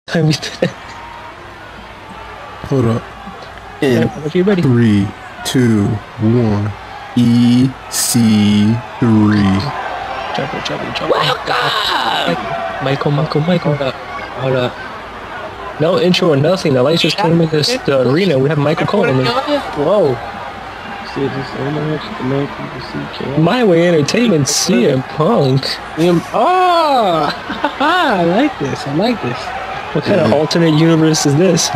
time we did it. Hold up. In you ready? 3, 2, 1. EC3. Jump. Welcome! Michael. Hold up. No intro or nothing. The lights just came in the arena. We have Michael Cole in it. Whoa. My Way Entertainment, CM Punk. I like this. What kind of alternate universe is this?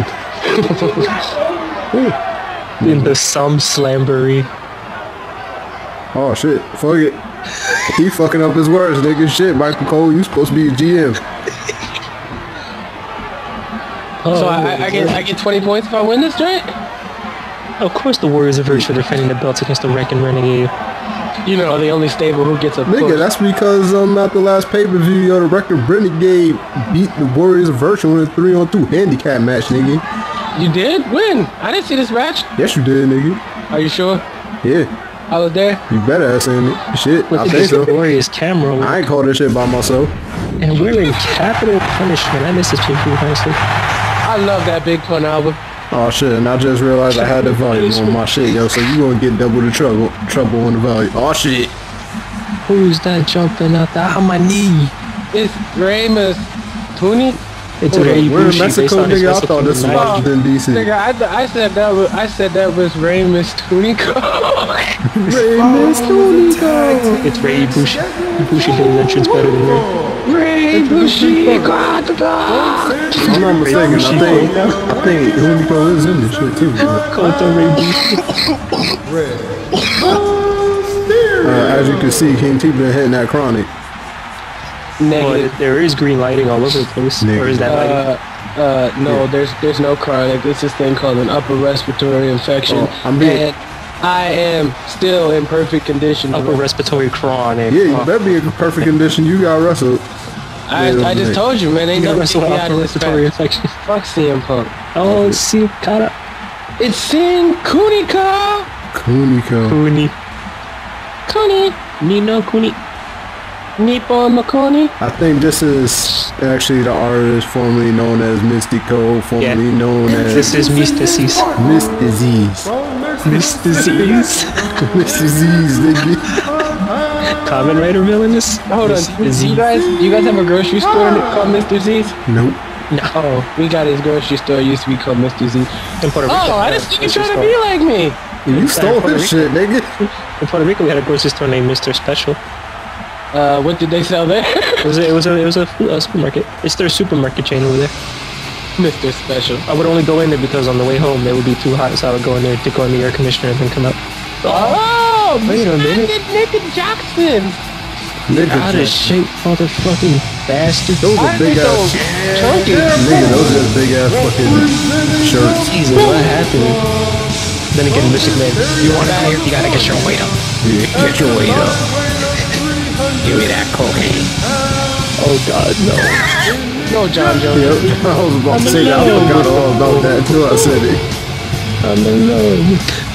In the Summerslamboree. Oh shit, fuck it. He fucking up his words, nigga. Shit, Michael Cole, you supposed to be a GM. So I get 20 points if I win this joint? Of course the Warriors of Virtue are defending the belts against the Wrecking Renegade. You know, the only stable who gets a push. Nigga, that's because at the last pay-per-view, the Wrecking Renegade beat the Warriors of Virtue in a 3-on-2 handicap match, nigga. You did? When? I didn't see this match. Yes, you did, nigga. Are you sure? Yeah. I was there. You better have seen it. Shit, I think so. Warriors camera. I ain't called this shit by myself. And we're in capital punishment. I miss this pay-per-view, honestly. I love that Big Pun album. Oh shit, and I just realized I had the volume on my shit, yo, so you gonna get double the trouble on the volume. Oh shit. Who's that jumping out there on my knee? It's Ramus Tooney. It's we're in Mexico, nigga. I thought this was in DC. Nigga, I said that was Ramus Toonico. Ramus Toonico. It's Ray Bushi. Bushi hit his entrance better than Ray. Ray Bushi, God. I'm not mistaken. I think Toonico is in this shit too. Call it Ray Bushi. As you can see, King T been hitting that chronic. Negative. Well, there is green lighting all over the place. Or is that lighting? No, there's no chronic. It's this thing called an upper respiratory infection. And I am still in perfect condition. Upper respiratory chronic. Yeah, you better be in perfect condition. You got wrestled. I just told you, man. Ain't nothing wrestle upper respiratory infection. Fuck CM Punk. Oh, see, Kata. It's Sin Kuniko. Kuni. Nino Kuni. Nippon Makoni. I think this is actually the artist formerly known as Mystico, formerly known as... This is Mystices. Mystices, nigga. Kamen Rider villainous? Hold on. Do you guys have a grocery store called Mr. Z's? Nope. No. We got his grocery store used to be called Mr. Z. In Puerto Rico. Oh, I didn't think you trying to be like me. You stole his shit, nigga. In Puerto Rico, we had a grocery store named Mr. Special. What did they sell there? It was a supermarket. It's their supermarket chain over there. Mr. Special. I would only go in there because on the way home it would be too hot, so I would go in there to go in the air conditioner and then come out. Oh, wait a minute. Nick Jackson. Out of shape, motherfucking bastard. Those are big ass. Nigga, those are big ass fucking shirts. Jesus, what happened? Then again, Mr. Man, you want out of here? You gotta get your weight up. Yeah, get your weight up. Give me that cocaine. Oh God, no. No, John Jones. Yep, I was about to say that. I forgot all about that until I said it. I'm alone.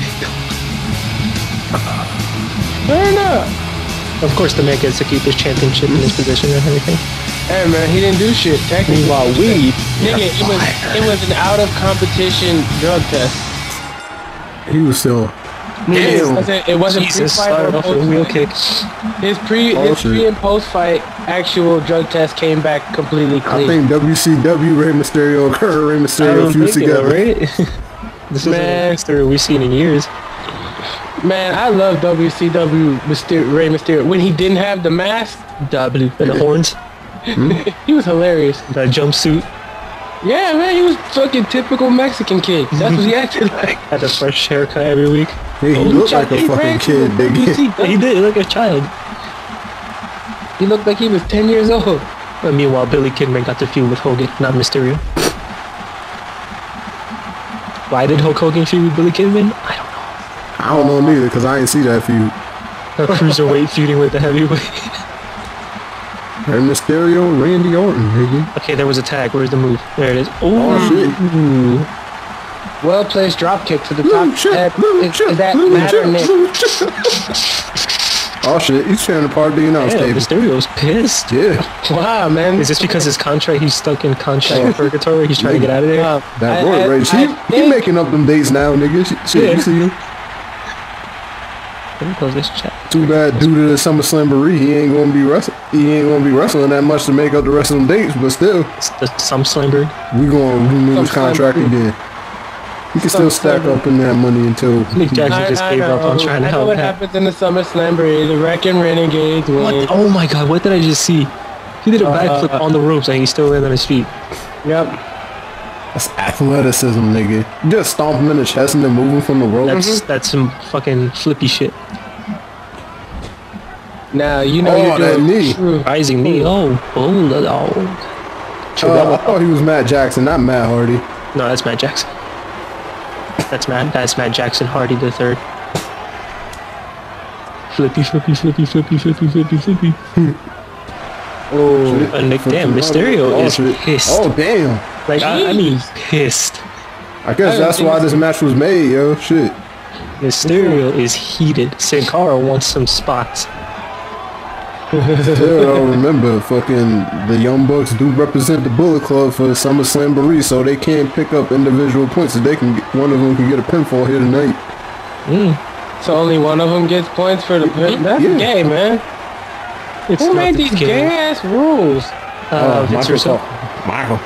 Turn up. Of course, the man gets to keep his championship in his position and everything. Hey man, he didn't do shit. Technically, Meanwhile, nigga, it was an out of competition drug test. He was still. It wasn't Jesus, pre-fight or off with a wheel kick. His pre and post-fight actual drug test came back completely clean. I think WCW Rey Mysterio, current Rey Mysterio fused together. Right? This is the Mysterio we've seen in years. Man, I love WCW Rey Mysterio when he didn't have the mask, W and the horns. He was hilarious. That jumpsuit. Yeah, man, he was fucking typical Mexican kid. That's what he acted like. Had a fresh haircut every week. He looked like a fucking kid, nigga. He did look like a child. He looked like he was 10 years old. But meanwhile, Billy Kidman got the feud with Hogan, not Mysterio. Why did Hulk Hogan feud with Billy Kidman? I don't know neither, because I ain't see that feud. A cruiserweight feuding with the heavyweight. Rey Mysterio, Randy Orton, nigga. Okay, there was a tag. Where's the move? There it is. Oh shit. Well-placed drop kick to the top head. Is that matter, Nick? Oh shit, he's tearing apart the announce table. Mysterio's pissed. Yeah. Wow, man. Is this because his contract, he's stuck in contract purgatory? He's trying to get out of there? That road rage. He making up them dates now, nigga. Shit, you see him? Let me close this chat. Too bad due to the Summerslamboree, he ain't gonna be wrestling that much to make up the rest of them dates, but still. It's the Summerslamboree. We gonna renew his contract again. He can still stack up in that money until Nick Jackson just gave up on trying to help. What happens in the SummerSlamboree? The Wrecking Renegades win. What? Oh my god, what did I just see? He did a backflip on the ropes and he still landed on his feet. Yep. That's athleticism, nigga. You just stomp him in the chest and then move him from the rope. That's some fucking flippy shit. Now, you know you're doing knee. Rising knee. Oh. I thought he was Matt Jackson, not Matt Hardy. No, that's Matt Jackson. That's Matt Jackson Hardy the third. Flippy. Oh, Nick, damn, Mysterio is pissed. Oh, damn. Like, I mean, pissed. I guess that's why this match was made, yo. Shit. Mysterio is heated. Sin Cara wants some spots. Still don't remember, fucking the Young Bucks do represent the Bullet Club for the Summerslamboree, so they can't pick up individual points. So they can, one of them can get a pinfall here tonight. So only one of them gets points for the pin. That's gay, man. Who made these gay ass rules? Vince Russo. Michael.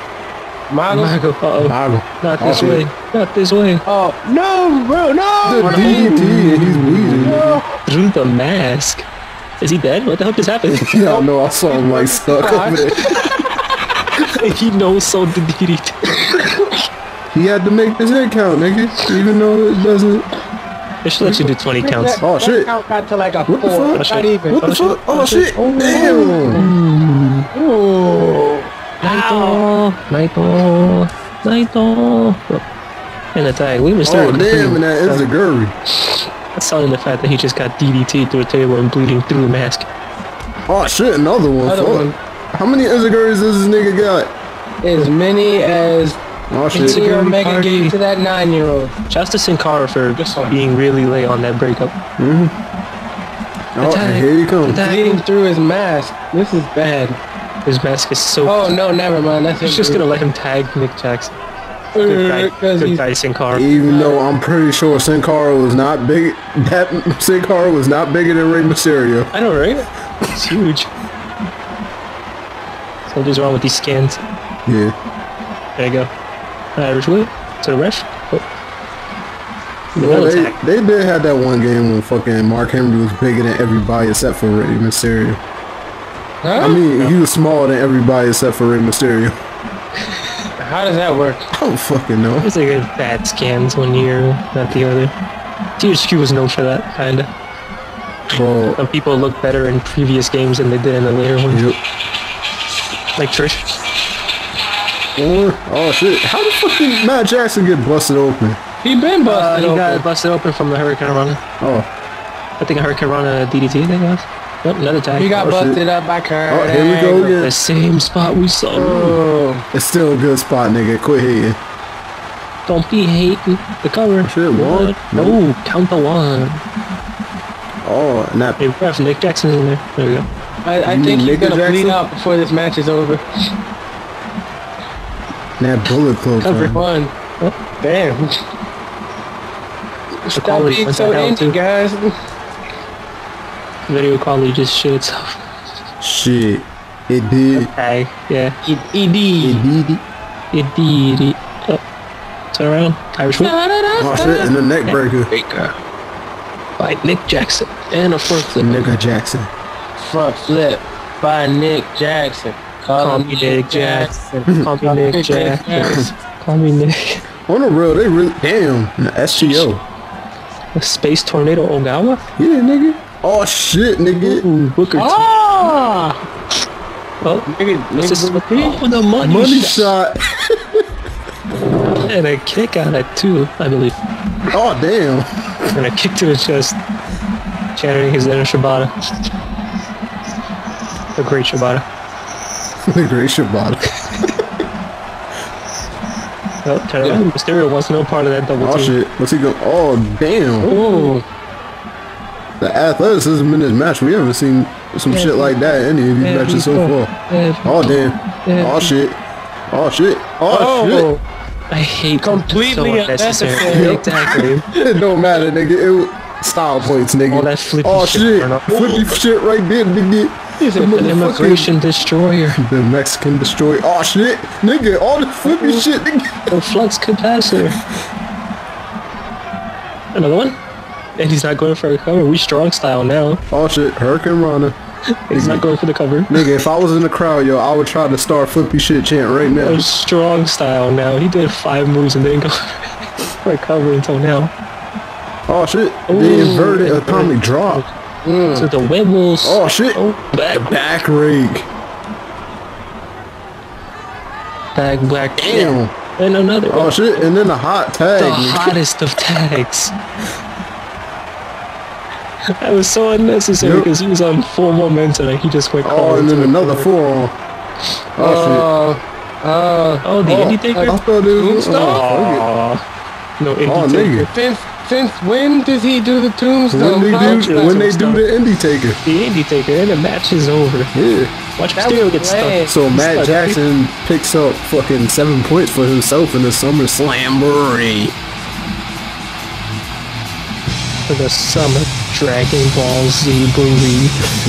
Not this way. Not this way. Oh no, bro, no! The DDT and he's bleeding. No. Through the mask. Is he dead? What the hell just happened? Yeah, I know. I saw him like stuck over there. He knows so the DDT. He had to make this head count, nigga. Even though it doesn't. They should let you do 20 counts. Oh shit! That count got to like a What 4. the fuck? Not even. What the fuck? Oh shit! Oh. Damn! Oh. Naito. And the tag. We missed Oh damn! And that is a Gurry. That's selling the fact that he just got DDT through a table and bleeding through the mask. Oh shit! Another one. How many Izagurries does this nigga got? As many as shit. Omega gave to that 9-year-old. Shouts to Sin Cara for being really late on that breakup. Oh, here he comes. Bleeding through his mask. This is bad. His mask is so... Oh, no, never mind. That's He's just gonna let him tag Nick Jackson. Good guy, Sin Cara. Even though I'm pretty sure Sin Cara was not big... That Sin Cara was not bigger than Rey Mysterio. I know, right? It's huge. Something's wrong with these scans. Yeah. There you go. Irish whip to the ref. Well, they did have that one game when fucking Mark Henry was bigger than everybody except for Rey Mysterio. Huh? I mean, he was smaller than everybody except for Rey Mysterio. How does that work? I don't fucking know. It's like bad scans one year, not the other. THQ was known for that, kinda. Well, some people look better in previous games than they did in the later ones. Yep. Like Trish. Or, oh shit, how the fuck did Matt Jackson get busted open? He been busted open. He got busted open from the Hurricane Rana. Oh. I think a Hurricane Rana DDT, I think it was. Yep, another tag. He got busted up by Kurt. Oh, here we go again. The same spot we saw. Oh. It's still a good spot, nigga. Quit hating. Don't be hating. The cover. Shit, one. No, count the one. Oh, and that... Hey, ref, Nick Jackson's in there. There we go. I think he's gonna bleed out before this match is over. That Bullet Club. Cover one. Oh, damn. Stop being so empty, guys. Video quality just shit itself. Shit. It did. Tag, yeah. It did. Oh. Turn around. Irish whip. Oh shit, and the neck breaker. By Nick Jackson. And a front flip. Nick Jackson. Front flip by Nick Jackson. Call me Nick Jackson. Call me Nick Jackson. Call me Nick. On the real, they really... Damn. The SGO. A Space Tornado Ogawa? Yeah, nigga. Oh shit, nigga. Ooh, Booker T. Ah! Oh, nigga, the money shot. And a kick on it too, I believe. Oh damn. And a kick to the chest. Channeling his inner Shibata. The great Shibata. The great Shibata. Oh, turn around. Mysterio wants no part of that double team. Oh shit. What's he going? Oh damn. Ooh. The athleticism in this match, we haven't seen some shit like that in any of these matches so far. Oh damn. Oh shit. Oh shit. Oh shit. I hate completely unnecessary. Exactly. It don't matter, nigga. It was style points, nigga. All that flippy shit. Flippy shit right there, nigga. He's the immigration destroyer. The Mexican destroyer. Oh shit, nigga. All the flippy shit, nigga. The flux capacitor. Another one? And he's not going for a cover. We strong style now. Oh shit, Hurricane Rana. He's not going for the cover. Nigga, if I was in the crowd, yo, I would try to start flippy shit chant right now. Strong style now. He did 5 moves and didn't go for a cover until now. Oh shit, the inverted atomic drop. So the webbles. Oh shit, back rake. Black. Damn. And another one. Oh shit, and then the hot tag. The hottest of tags. That was so unnecessary because he was on full momentum and he just went. Oh, and then another forearm. Oh shit. The indie taker. I thought it was. No indie taker. Since when does he do the tombstone? When they do the indie taker. The indie taker, and the match is over. Yeah. Watch Mysterio get stuck. So Matt Jackson picks up fucking 7 points for himself in the Summerslamboree. For the Summer Dragon Ball Z Booey.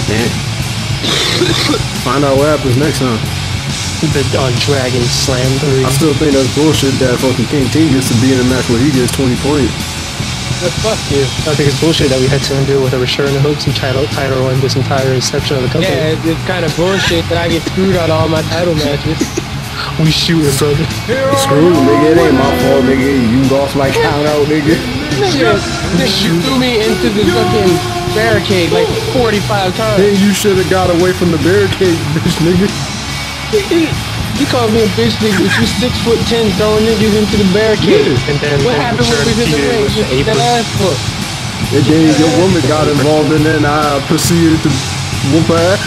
Find out what happens next time. The Dragon Slamboree. I still think that's bullshit that fucking King T gets to be in a match where he gets 20 points. Fuck you. I think it's bullshit that we had to deal with a return of hooks and title in this entire inception of the company. Yeah, it's kind of bullshit that I get screwed on all my title matches. We shooting, brother. Screw you, nigga. It ain't my fault, nigga. You lost my count out, nigga. Nigga, you threw me into the fucking barricade like 45 times. Then you should have got away from the barricade, bitch, nigga. You called me a bitch nigga, but you 6'10" throwing niggas into the barricade. And then what happened when we was in the ring? That ass foot. And then your woman got involved and then I proceeded to whoop her ass.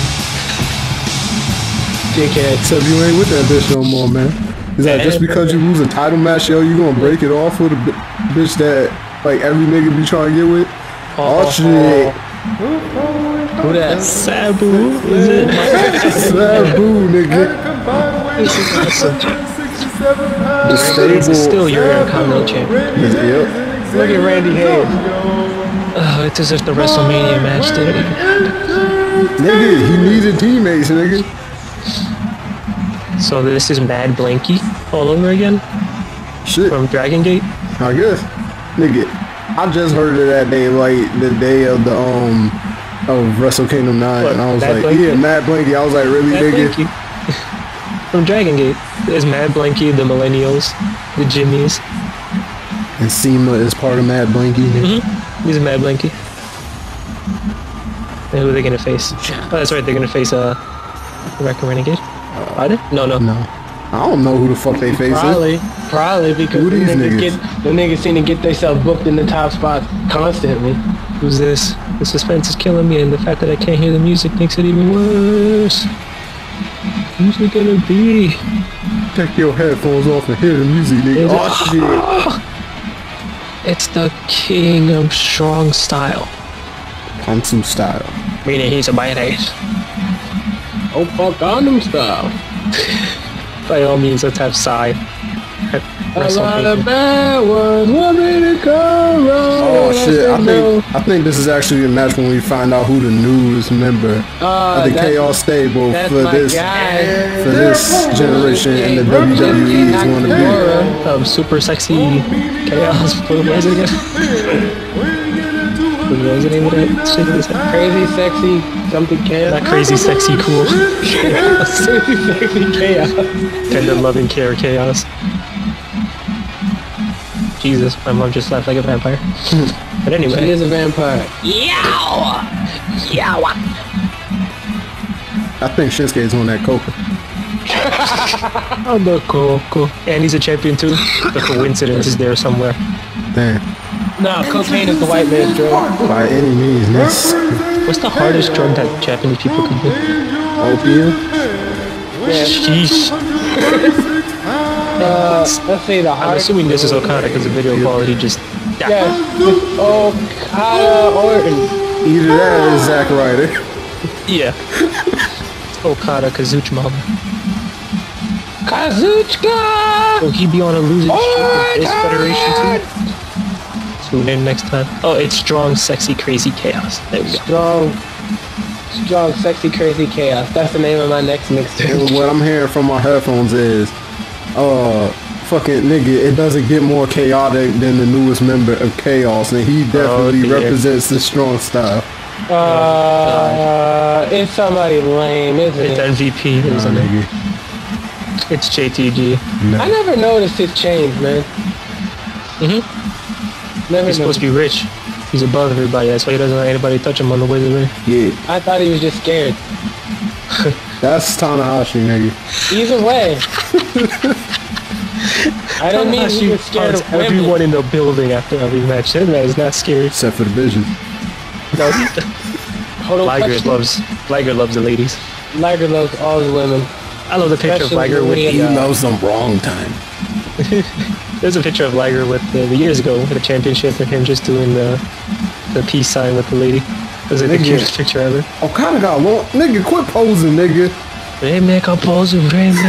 Dickhead. Except you ain't with that bitch no more, man. Is that just because you lose a title match, yo, you gonna break it off with a bitch that like every nigga be trying to get with? Oh shit. Who that? Sabu? Is it? Sabu, nigga. This is awesome. The stable. Still your Intercontinental champion. Yep. Look at Randy Hayes. Oh, it's as if the WrestleMania match did it. Nigga, he needed teammates, nigga. So this is Mad Blanky all over again? Shit. From Dragon Gate? I guess. Nigga, I just heard of that day, like, the day of the, of Wrestle Kingdom 9, what, and I was like, Blanky? yeah, Mad Blanky. I was like, really, Mad nigga? Blanky. From Dragon Gate. There's Mad Blanky, the Millennials, the Jimmies. And SEMA is part of Mad Blanky. He's a Mad Blanky. And who are they gonna face? Oh, that's right, they're gonna face, American Renegade? Are they? No. No. I don't know who the fuck they facing. Probably because who these the niggas seem to get themselves booked in the top spots constantly. Who's this? The suspense is killing me, and the fact that I can't hear the music makes it even worse. Who's it gonna be? Take your headphones off and hear the music, nigga. Oh shit. It's the king of strong style. Hansu style. Meaning he's a badass. Oh fuck, Gundam style. By all means, let's have Psy. A lot of bad ones want me to come wrong. Oh shit, I think this is actually a match when we find out who the newest member of the Chaos stable for this generation in the WWE is going to be. Super sexy Chaos. What was it again? What was the name of that shit? Crazy sexy something chaos. Not crazy sexy cool. Crazy sexy chaos. Tender loving care chaos. Jesus, my mom just laughed like a vampire. But anyway. She is a vampire. Yow! I think Shinsuke's on that coca. On the coco. And he's a champion too. The coincidence is there somewhere. Damn. No, cocaine is the white man's drug. By any means necessary. What's the hardest drug that Japanese people can do? Opium? Yeah. Sheesh. Let's say the hardest. I'm assuming this is Okada because the video quality just Yes, it's Okada Orton. Either that or Zack Ryder. Yeah. It's Okada Kazuchika. Kazuchika! Will he be on a losing streak in this federation too? Tune in next time. Oh, it's Strong, Sexy, Crazy Chaos. There we go. Strong, Sexy, Crazy Chaos. That's the name of my next mixtape. What I'm hearing from my headphones is, fucking nigga, it doesn't get more chaotic than the newest member of Chaos, and he definitely represents the strong style. It's somebody lame, isn't it? It's MVP, isn't it? It's JTG. No. I never noticed his chains, man. He's supposed to be rich. He's above everybody. That's why he doesn't let anybody touch him on the wizardry. Yeah. I thought he was just scared. That's Tanahashi, nigga. Either way. I don't mean he was scared of women. Everyone in the building after every match. That man is not scared. Except for the Vision. No, Liger loves the ladies. Liger loves all the women. I love the picture of Liger with He loves them wrong time. There's a picture of Liger with the years ago with the championship and him just doing the peace sign with the lady. That's the cutest picture ever. Okada got long. Nigga, quit posing, nigga. Rainmaker posing.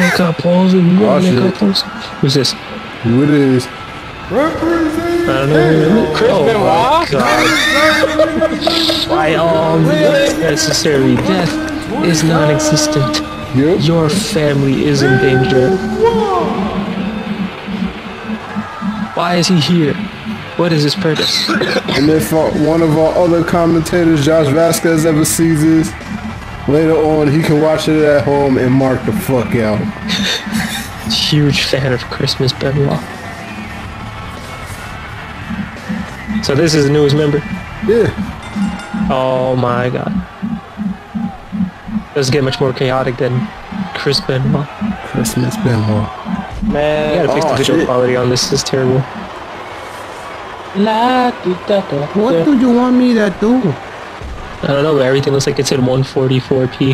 Who's this? Who it is? I don't know. Chris Benoit? God. Why all necessary death is non-existent. Yep. Your family is in danger. Why is he here? What is his purpose? And if one of our other commentators, Josh Vasquez, ever sees this, later on he can watch it at home and mark the fuck out. Huge fan of Christmas Benoit. So this is the newest member? Yeah. Oh my god. Doesn't get much more chaotic than Chris Benoit. Christmas Benoit. Man. You gotta fix the video quality on this. This is terrible. What do you want me to do? I don't know, but everything looks like it's at 144p.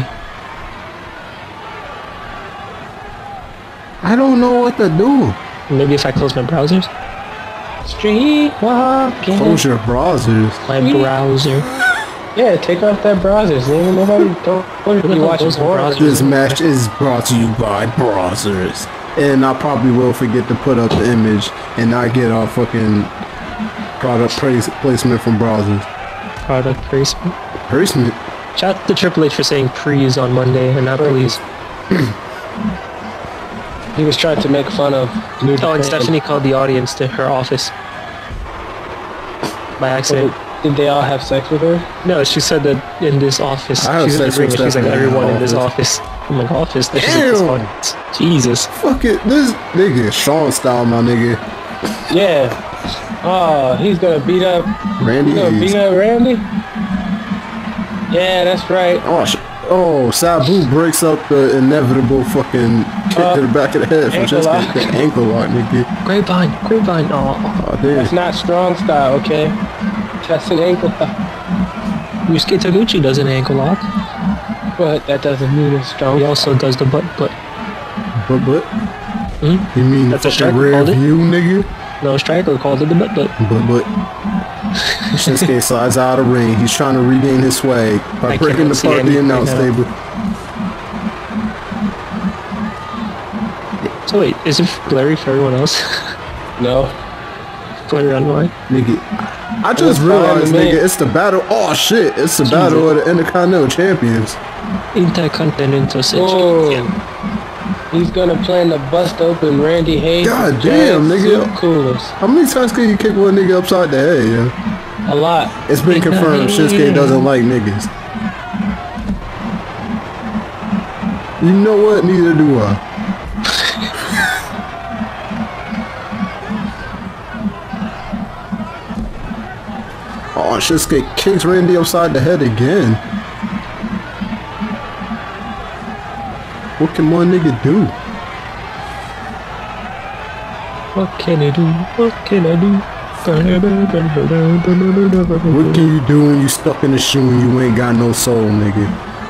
I don't know what to do. Maybe if I close my browsers? Street walking. Close your browsers. My browser. Yeah, take off that browsers. Nobody don't you watch browsers. This match is brought to you by browsers. And I probably will forget to put up the image and not get our fucking product placement from browsers. Product placement? Placement? Shout out to Triple H for saying please on Monday and not please. He was trying to make fun of New Japan. Oh, and Stephanie called the audience to her office. By accident. Did they all have sex with her? No, she said that in this office. She's in the ring and she's like, everyone in this office. I'm like, office? She's like, this audience. Jesus. Fuck it. This nigga, Sean style, my nigga. Yeah. Oh, he's gonna beat up Randy. He's gonna beat up Randy? Yeah, that's right. Oh, Sabu breaks up the inevitable fucking kick to the back of the head from just the ankle lock, nigga. Grapevine. Oh, damn. That's not strong style, okay? That's an ankle lock. Yusuke Taguchi does an ankle lock. But that doesn't mean it's strong. He also does the butt. But? Mm-hmm. You mean that's the fucking rear view, nigga? No, Striker called it the butt. But. Shinsuke slides out of the ring. He's trying to regain his swag by breaking apart the announce table. So wait, is it blurry for everyone else? No. Blurry on mine? Nigga, I just realized, nigga, it's the battle. Oh shit, it's the battle of the Intercontinental Champions. Intercontinental Champion. He's gonna plan to bust open Randy Hayes. God damn, nigga. Coolers. How many times can you kick one nigga upside the head, yo? A lot. It's been confirmed Shinsuke doesn't like niggas. You know what? Neither do I. Oh, Shinsuke kicks Randy upside the head again. What can one nigga do? What can I do? What can I do? What can you do when you stuck in a shoe and you ain't got no soul, nigga?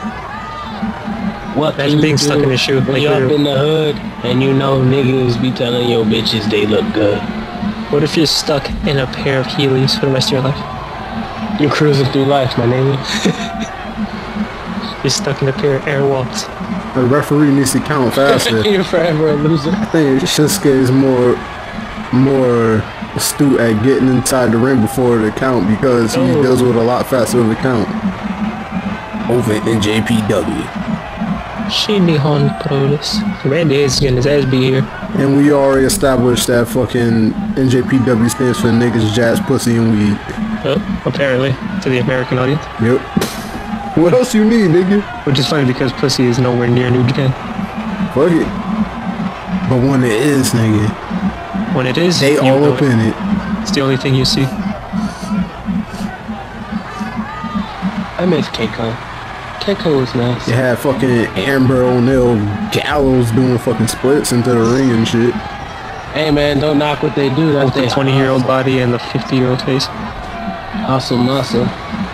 What Imagine being stuck in a shoe. When you up in the hood and you know niggas be telling your bitches they look good. What if you're stuck in a pair of Heelys for the rest of your life? You're cruising through life, my nigga. You're stuck in a pair of Airwalks. The referee needs to count faster. You're forever a loser. I think Shinsuke is more astute at getting inside the ring before the count because he deals with a lot faster of the count. Over in JPW. Shinihon Prolis. Randy is getting his ass beat here. And we already established that fucking NJPW stands for niggas, jazz, pussy, and weed. Oh, apparently, to the American audience. Yep. What else you need, nigga? Which is funny because pussy is nowhere near New Japan. Fuck it. But when it is, nigga. When it is, they all up in it. It's the only thing you see. I miss Keiko. Keiko was nice. You had fucking Amber O'Neil Gallows doing fucking splits into the ring and shit. Hey man, don't knock what they do. That's the 20-year-old body and the 50-year-old face. Hustle muscle.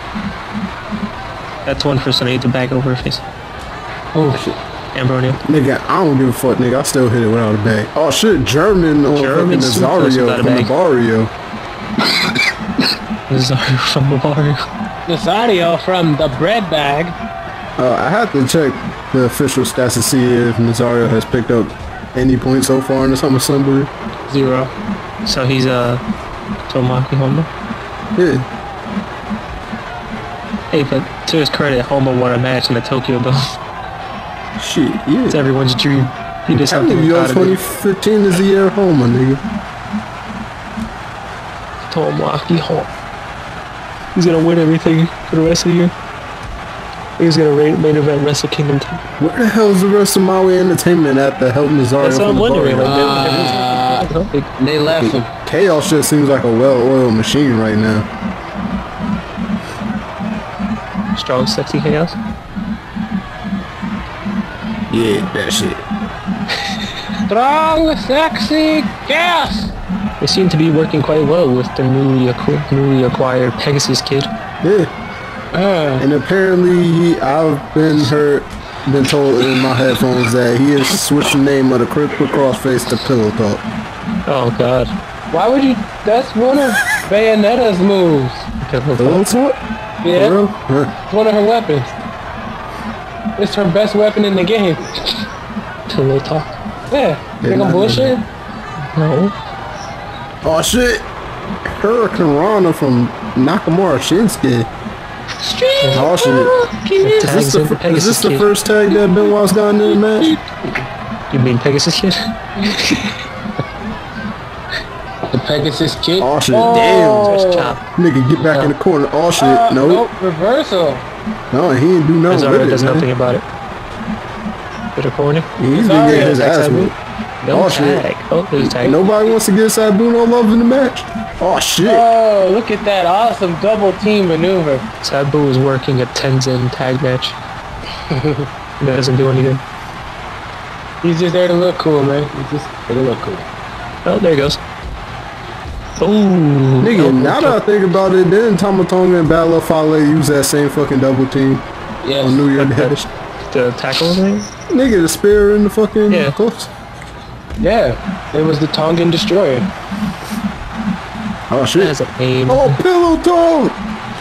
That's one person I need to bag over her face. Oh shit. Amber O'Neil. Nigga, I don't give a fuck, nigga. I still hit it without a bag. Oh shit, German on fucking Nazario from the barrio. Nazario from the barrio. Nazario from the bread bag. I have to check the official stats to see if Nazario has picked up any points so far in the Summerslamboree. 0. So he's Tomaki Honda? Yeah. Hey, but to his credit, Honda won a match in the Tokyo Dome. Shit, yeah. It's everyone's dream. He did something out of it. 2015 is the year of Honda, nigga. Tomaki Honda. He's gonna win everything for the rest of the year. He's gonna main event Wrestle Kingdom 2. Where the hell is the rest of Maui Entertainment at the help Nazario? That's what I'm wondering. They left him. Chaos just seems like a well-oiled machine right now. Strong, sexy Chaos? Yeah, that shit. Strong, sexy Chaos! They seem to be working quite well with the newly acquired Pegasus Kid. Yeah. And apparently, I've been told in my headphones that he has switched the name of the Critical Crossface to Pillow Talk. Oh God! Why would you? That's one of Bayonetta's moves. Pillow Talk? Yeah. For real? Huh. It's one of her weapons. It's her best weapon in the game. Pillow Talk. Yeah. Think I'm bullshit? No. Oh shit! Hurricane Rana from Nakamura Shinsuke. Oh shit. Is this the first tag that Benoit's gotten in the match? You mean Pegasus Kid? The Pegasus Kid? Oh shit, damn. Nigga, get back in the corner. Oh shit, nope. Reversal. No, he ain't do nothing with it, does nothing about it. Bit of corner. He's been getting his ass whipped. Oh shit. Oh, there's a tag. Nobody wants to get Sabu no love in the match. Oh shit. Oh, look at that awesome double team maneuver. Sabu is working a Tenzin tag match. He doesn't do anything. He's just there to look cool, man. He's just there to look cool. Oh, there he goes. Ooh. Nigga, now that I think about it, didn't Tamatonga and Battle Fale use that same fucking double team? Yes. On New Year's Day? The tackle thing? Nigga, the spear in the fucking close. Yeah, it was the Tongan Destroyer. Oh shit. That's a name. Oh, Pillow Talk!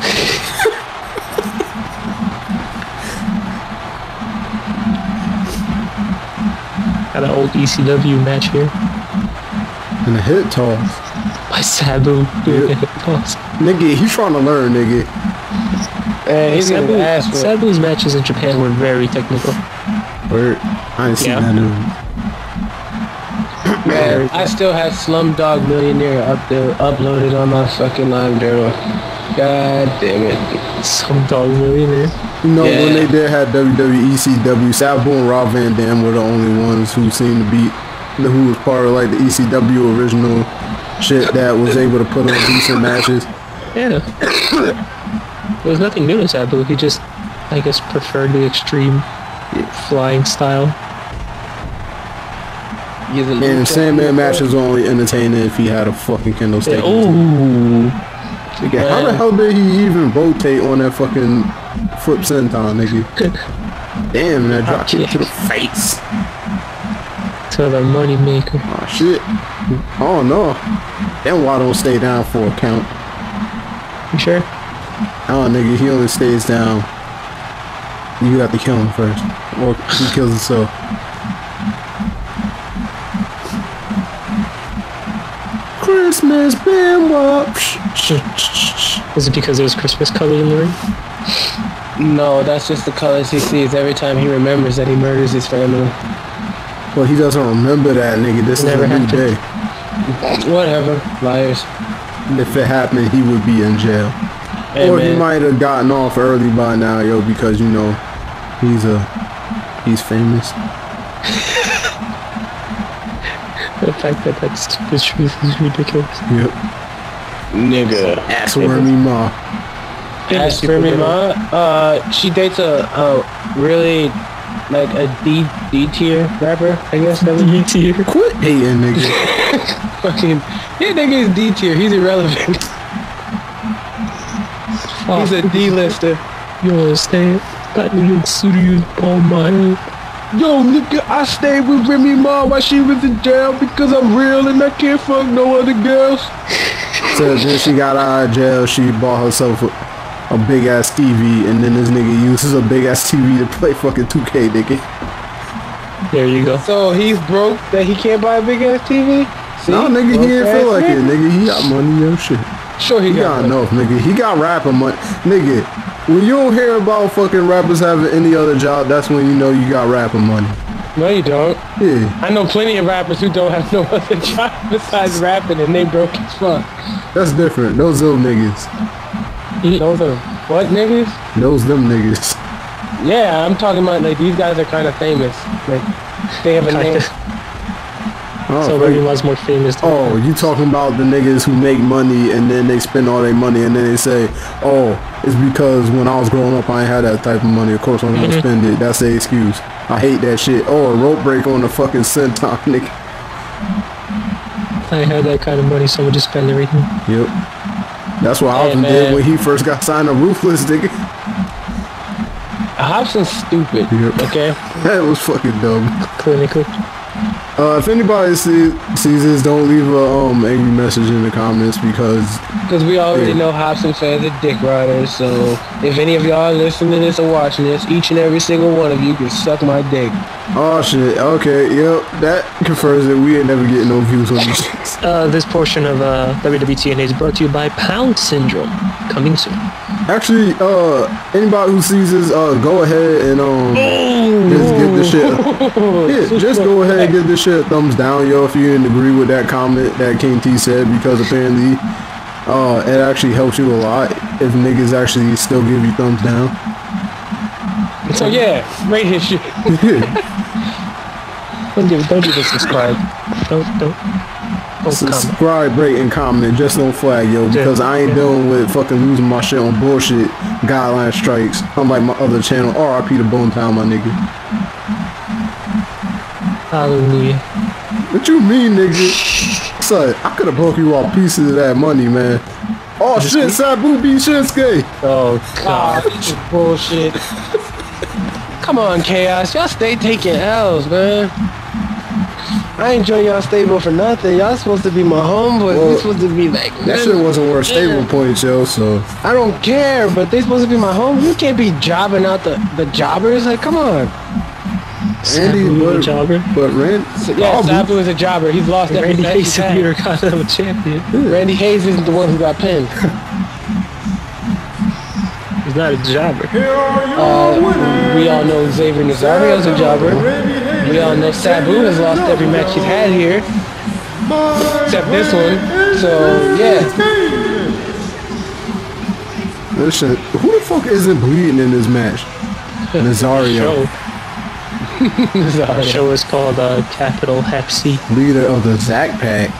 Got an old ECW match here. And a hit toss. By Sabu doing a hit toss. Nigga, he's trying to learn, nigga. He's gonna ask for it. Sabu's matches in Japan were very technical. Word. I ain't seen that new. Man, I still have Slumdog Millionaire up there, uploaded on my fucking live journal. God damn it. Slumdog Millionaire. You know, when they did have WWE ECW, Sabu and Rob Van Dam were the only ones who seemed to be, who was part of like the ECW original shit that was able to put on decent matches. Yeah. There was nothing new to Sabu. He just, I guess, preferred the extreme flying style. And Sandman match is only entertaining if he had a fucking kendo stick. Ooh. How the hell did he even rotate on that fucking flip senton, nigga? Damn, that drop kick to the face. To the money maker. Oh shit. Oh no. Then why don't stay down for a count? You sure? Oh nigga, he only stays down. You have to kill him first. Or he kills himself. Christmas been what? Is it because there's Christmas color in the ring? No, that's just the colors he sees every time he remembers that he murders his family. Well, he doesn't remember that, nigga. This is a new day. Whatever. Liars. If it happened, he would be in jail. Hey, or man. he might have gotten off early by now, yo, because, you know, he's famous. The fact that that's the truth is ridiculous. Yep. Nigga. Ass wormy ma. As for me, ma, she dates a really, like, a D tier rapper, I guess. D tier? Quit hating, nigga. Fucking, yeah, nigga is D tier. He's irrelevant. He's a D-lister. You understand? Got nigga studio on my head. Yo, nigga, I stayed with Remy Ma while she was in jail because I'm real and I can't fuck no other girls. So then she got out of jail, she bought herself a big ass TV, and then this nigga uses a big ass TV to play fucking 2K, nigga. There you go. So he's broke that he can't buy a big ass TV? See? No, nigga, he didn't feel like it, nigga. He got money, yo, shit. Sure, he got enough, nigga. He got rapper money, nigga. When you don't hear about fucking rappers having any other job, that's when you know you got rapper money. No, you don't. Yeah. I know plenty of rappers who don't have no other job besides rapping and they broke as fuck. That's different. Those little niggas. Those are what niggas? Those them niggas. Yeah, I'm talking about like these guys are kind of famous. Like they have a name. Oh, so Remy was more famous. Oh, you talking about the niggas who make money and then they spend all their money and then they say, oh, it's because when I was growing up I ain't had that type of money. Of course I'm gonna spend it. That's the excuse. I hate that shit. Oh, a rope break on the fucking senton, nigga. I had that kind of money, so I would just spend everything. Yep. That's what Hobson did when he first got signed to Ruthless, nigga. Hobson's stupid. Yep. Okay. That was fucking dumb. Clinically. If anybody sees this, don't leave a angry message in the comments because we already know Hobson fans are dick riders. So if any of y'all are listening to this or watching this, each and every single one of you can suck my dick. Oh shit. Okay. Yep. That confirms that we ain't never getting no views on these shits. This portion of WWE TNA is brought to you by Pound Syndrome. Coming soon. Actually, anybody who sees this, go ahead and just give this shit. Just go ahead and give this shit a thumbs down, yo, if you didn't agree with that comment that King T said, because apparently, it actually helps you a lot if niggas actually still give you thumbs down. So yeah, rate his shit. Don't even subscribe. Don't Subscribe, rate, and comment. Just don't flag, yo, because I ain't dealing with fucking losing my shit on bullshit guideline strikes. Unlike my other channel, RIP to Bone Town, my nigga. Hallelujah. What you mean, nigga? Son, I could have broke you off pieces of that money, man. Oh shit, Sabu beat Shinsuke. Oh god. Bullshit. Come on, Chaos. Y'all stay taking L's, man. I ain't joining y'all stable for nothing. Y'all supposed to be my homeboys. Well, we supposed to be like... That shit wasn't worth stable points, yo, so... I don't care, but they supposed to be my home. You can't be jobbing out the jobbers. Like, come on. Randy was a jobber. But Randy... Yeah, Sabu is a jobber. He's lost every Randy match Hayes he's had. is a Continental champion. Randy Hayes isn't the one who got pinned. He's not a jobber. We all know Xavier Nazario's a jobber. We all know Sabu has lost every match he's had here. Except this one. So, yeah. Listen, who the fuck isn't bleeding in this match? Nazario. The show is called Capital Hep C. Leader of the Zack Pack.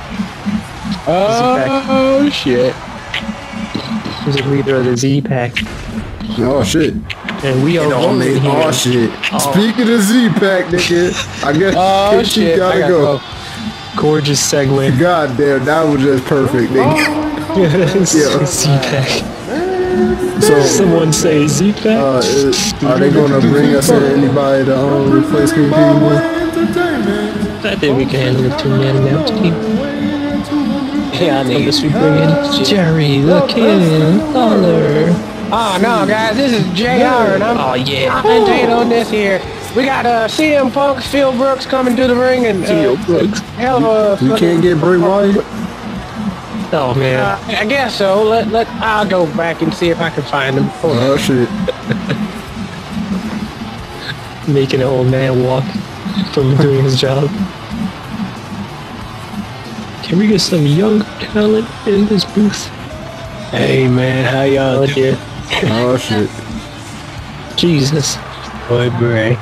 Oh, shit. He's the leader of the Z-Pack. Oh, shit. And we are rolling here. Oh, shit. Speaking of Z-Pack, nigga, I guess shit. gotta go. Gorgeous segue. God damn, that was just perfect, nigga. Z-Pack. So someone say Z-Pack? Are they gonna bring us in anybody to replace King T? I think we can handle the two-man now team. Yeah, I From the need. Super in Jerry, the Kid, Dollar. Oh no, guys, this is JR, and Oh yeah. commentating on this here. We got CM Punk, Phil Brooks coming to the ring, and Theo Brooks. hell of a. We can't get Bray Wyatt. Oh man. I guess so. I'll go back and see if I can find him. Hold on. Oh shit. Making an old man walk from doing his job. Can we get some young talent in this booth? Hey man, how y'all doing? Dear. Oh shit. Jesus. Boy, Bray.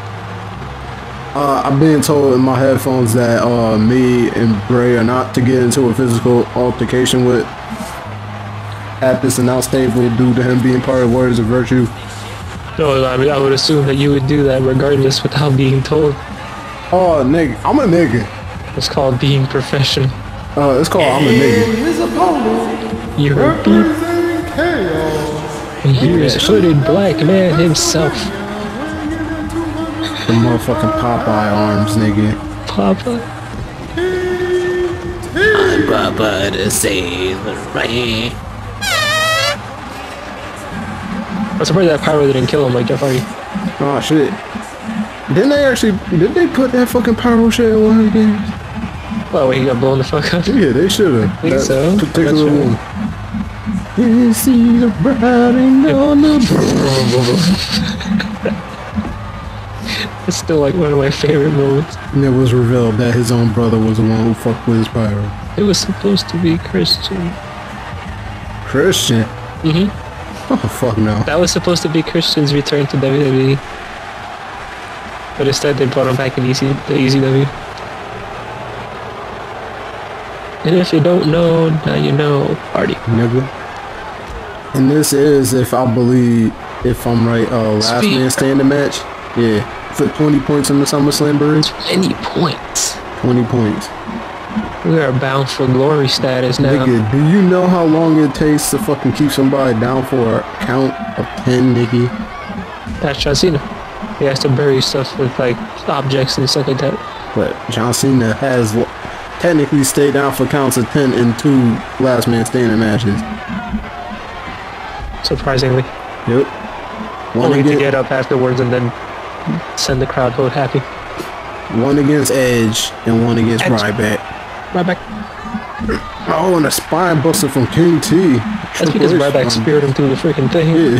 I've been told in my headphones that me and Bray are not to get into a physical altercation with at this announced table due to him being part of Warriors of Virtue. No, I mean, I would assume that you would do that regardless without being told. Oh, nigga, I'm a nigga. It's called being professional. It's called I'm a nigga. You're a beef. Here's hooded black man himself. The motherfucking Popeye arms, nigga. Papa. I'm Papa the Sailor Man. I'm surprised that pyro didn't kill him like Jeff Hardy. Oh shit. Did they put that fucking pyro shit in one of the games? Oh, wait, he got blown the fuck up? Yeah, they should have. Think so? Particular That's one. You see the riding on the It's still like one of my favorite moments. And it was revealed that his own brother was the one who fucked with his pyro. It was supposed to be Christian. Christian? Mm-hmm. Oh, fuck no. That was supposed to be Christian's return to WWE. But instead they brought him back in the ECW. And if you don't know, now you know. Party. Nigga. And this is, if I'm right, last man standing match. Yeah. For 20 points in the Summerslamboree. 20 points. 20 points. We are bound for glory status now. Nigga, do you know how long it takes to fucking keep somebody down for a count of 10, nigga? That's John Cena. He has to bury stuff with like objects and stuff like that. But John Cena has technically stayed down for counts of 10 in 2 last man standing matches. Surprisingly. Yep. Only to get up afterwards and then send the crowd vote happy. One against Edge and one against Ryback. Ryback. Oh, and a spine buster from King T. That's because Ryback speared him through the freaking thing. Yeah.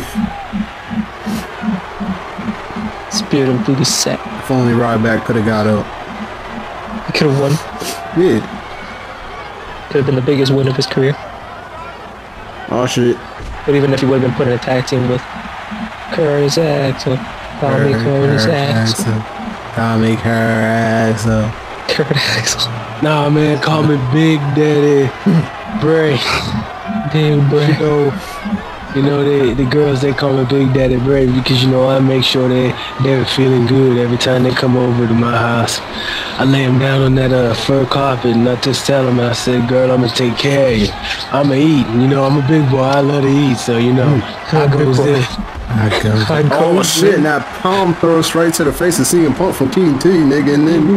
Speared him through the set. If only Ryback could have got up. He could have won. Yeah. Could have been the biggest win of his career. Oh shit. But even if he would have been put in a tag team with Curtis Axel. Tommy Curtis Axel. Tommy Curtis Axel. Curtis Axel. Nah, man, call me Big Daddy Bray. Big Bray. You know, the girls, they call me Big Daddy Bray because, you know, I make sure they're feeling good every time they come over to my house. I lay them down on that fur carpet and I just tell them, I said, girl, I'm going to take care of you. I'm going to eat. You know, I'm a big boy. I love to eat. So, you know, I goes there. Oh shit, and that palm throw straight to the face of CM Punk from King T, nigga, and then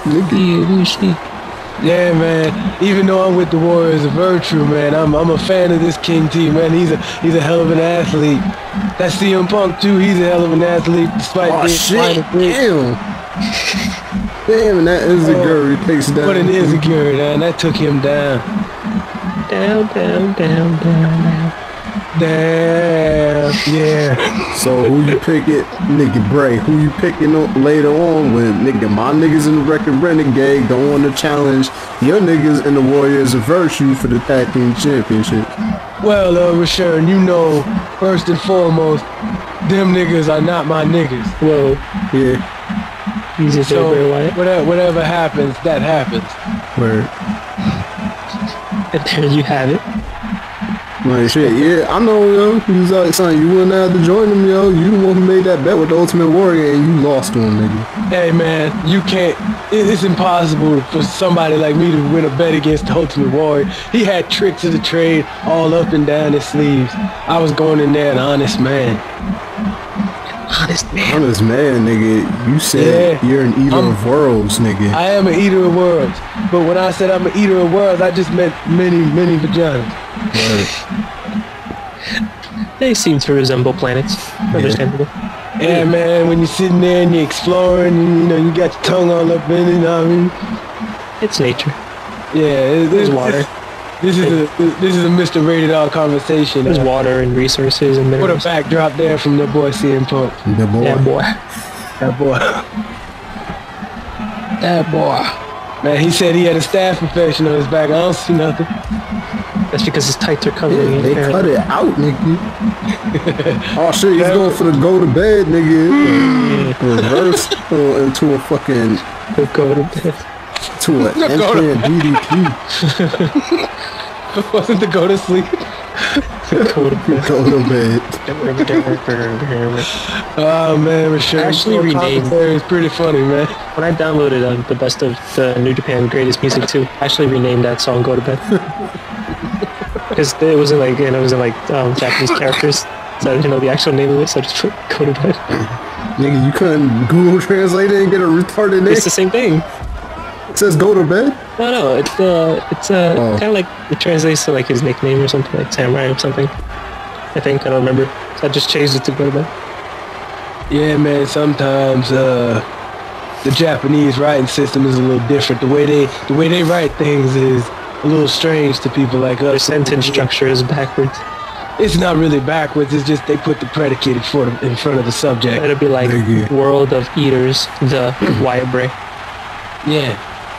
Yeah, man. Even though I'm with the Warriors of Virtue, man, I'm a fan of this King T, man. He's a hell of an athlete. That's CM Punk too. He's a hell of an athlete, despite oh being shit, damn. Damn, and that Izaguri takes down. What an Izaguri, man. That took him down. Down. Damn, yeah. So who you picking, nigga Bray? Who you picking up later on when nigga my niggas in the Record Renegade don't want to challenge your niggas in the Warriors of Virtue for the tag team championship? Well, Rashawn, you know, first and foremost, them niggas are not my niggas. Whoa. Yeah. Easy to say, Bray Wyatt. Whatever happens, that happens. Word. And there you have it. Like shit, yeah, I know, yo. He was like, son, you wouldn't have to join him, yo. You the one who made that bet with the Ultimate Warrior and you lost to him, nigga. Hey, man, you can't. It's impossible for somebody like me to win a bet against the Ultimate Warrior. He had tricks of the trade all up and down his sleeves. I was going in there an honest man. Honest man. Honest man, nigga. You said you're an eater of worlds, nigga. I am an eater of worlds. But when I said I'm an eater of worlds, I just meant many vaginas. Right. They seem to resemble planets. Understandable. Yeah, man, when you're sitting there and you're exploring, and, you know, you got your tongue all up in it, you know what I mean? It's nature. Yeah, There's water. This is a Mr. Rated R conversation. There's water and resources and What minerals. a backdrop there from the boy CM Punk. The boy. Yeah, boy. That boy. That boy. Man, he said he had a staph infection on his back. I don't see nothing. That's because his tights are covering it. They cut it out, nigga. Oh shit, he's going for the go to bed, nigga. Reverse into a fucking Go to bed. to an implant DDP. Wasn't to go to sleep. Go to bed. Go to bed. Oh man, Michelle. Actually renamed. It's pretty funny, man. When I downloaded the best of the New Japan Greatest Music 2, I actually renamed that song "Go to Bed" because it wasn't like Japanese characters, so I didn't know the actual name of it, so I just put "Go to Bed." Nigga, you couldn't Google Translate it and get a retarded name. It's the same thing. It says go to bed. No, it's kind of like it translates to like his nickname or something, like Samurai or something. I think, I don't remember. So I just changed it to Go to Bed. Yeah, man. Sometimes the Japanese writing system is a little different. The way they write things is a little strange to people like Their us. sentence structure is backwards. It's not really backwards. It's just they put the predicate in front of the subject. It'll be like Nigga. World of Eaters, the Wyabrae. Yeah.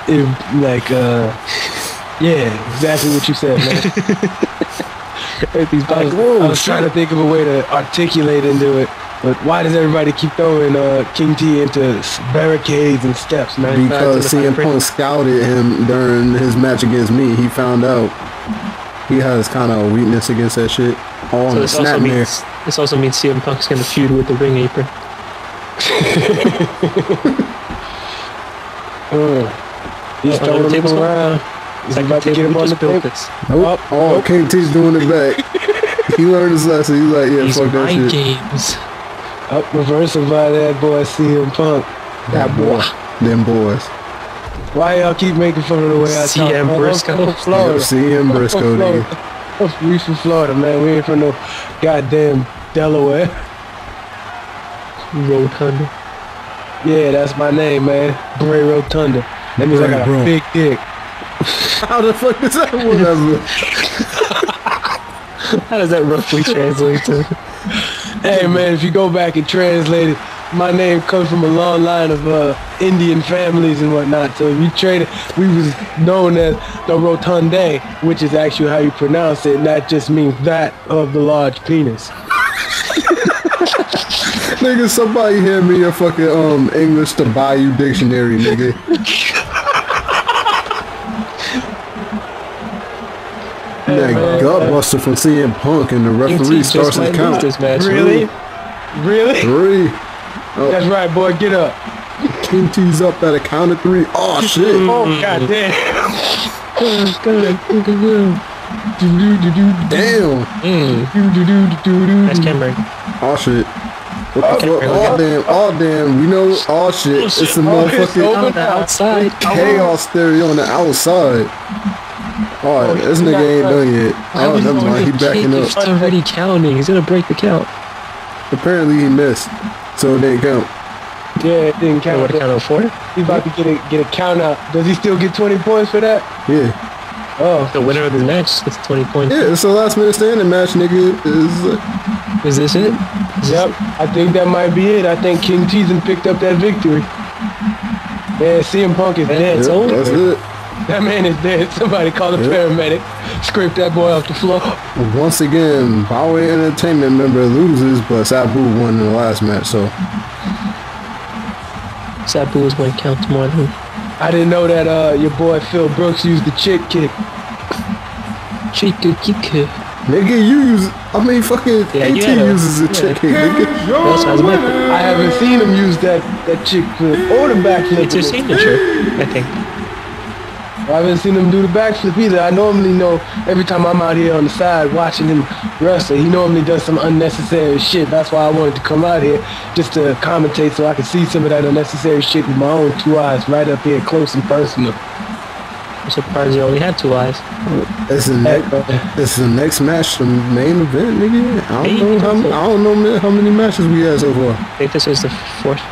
Yeah, exactly what you said, man. I was trying to think of a way to articulate into it, but why does everybody keep throwing King T into barricades and steps, man? Because CM Punk scouted him during his match against me. He found out he has kind of a weakness against that shit. Oh, on the snapmare. This also means CM Punk's gonna feud with the Ring Apron. He's throwing him around. He's about to get him on the table. Nope. Oh, King T's doing it back. He learned his lesson. He's like, yeah, These fuck that mind shit. games. Up reversing by that boy CM Punk. That boy. Them boys. Why y'all keep making fun of the way I talk? CM Briscoe. I'm from Florida. CM Briscoe, nigga. We from Florida, man. We ain't from no goddamn Delaware. Rotunda. Yeah, that's my name, man. Bray Rotunda. That means I got a big dick. How the fuck is that? Whatever. How does that roughly translate to? Hey, man, if you go back and translate it, my name comes from a long line of Indian families and whatnot. So if you trade it, we was known as the Rotundae, which is actually how you pronounce it, and that just means that of the large penis. Nigga, somebody hand me a fucking English to Bayou dictionary, nigga. That gutbuster from CM Punk and the referee starts to count. This match. Really? Really? 3. Oh, That's right, boy. Get up. King T's up at a count of 3. Oh shit. Oh, goddamn. Damn. That's Cameron. Oh shit. What the fuck? Oh damn. We know. Oh shit. It's the motherfucking On the outside. chaos theory on the outside. Oh, this nigga ain't done yet. Oh, never mind. He backing up. It's already counting. He's gonna break the count. Apparently he missed, so it didn't count. Yeah, it didn't count. What count of 4? He's about to get a count out. Does he still get 20 points for that? Yeah. Oh, The winner of the match gets 20 points. Yeah, it's a last minute standing match, nigga. Is this it? yep. I think that might be it. I think King Teason picked up that victory. Yeah, CM Punk is dead. It's over. That's it. That man is dead. Somebody call a paramedic. Scrape that boy off the floor. Once again, Power Entertainment member loses, but Sabu won in the last match, so. Sabu is when it counts more than I didn't know that your boy Phil Brooks used the chick kick. Chica kick. Nigga, fucking Yeah, AT you had a- uses a chick kick, nigga. That's how it's meant. I haven't seen him use that chick flip or the backflip. It's his signature, I think. I haven't seen him do the backflip either. I normally know every time I'm out here on the side watching him wrestle, he normally does some unnecessary shit. That's why I wanted to come out here just to commentate so I could see some of that unnecessary shit with my own 2 eyes right up here close and personal. I'm surprised you only had 2 eyes. This is the next match, the main event, nigga. I don't know how many matches we had so far. I think this was the 4th.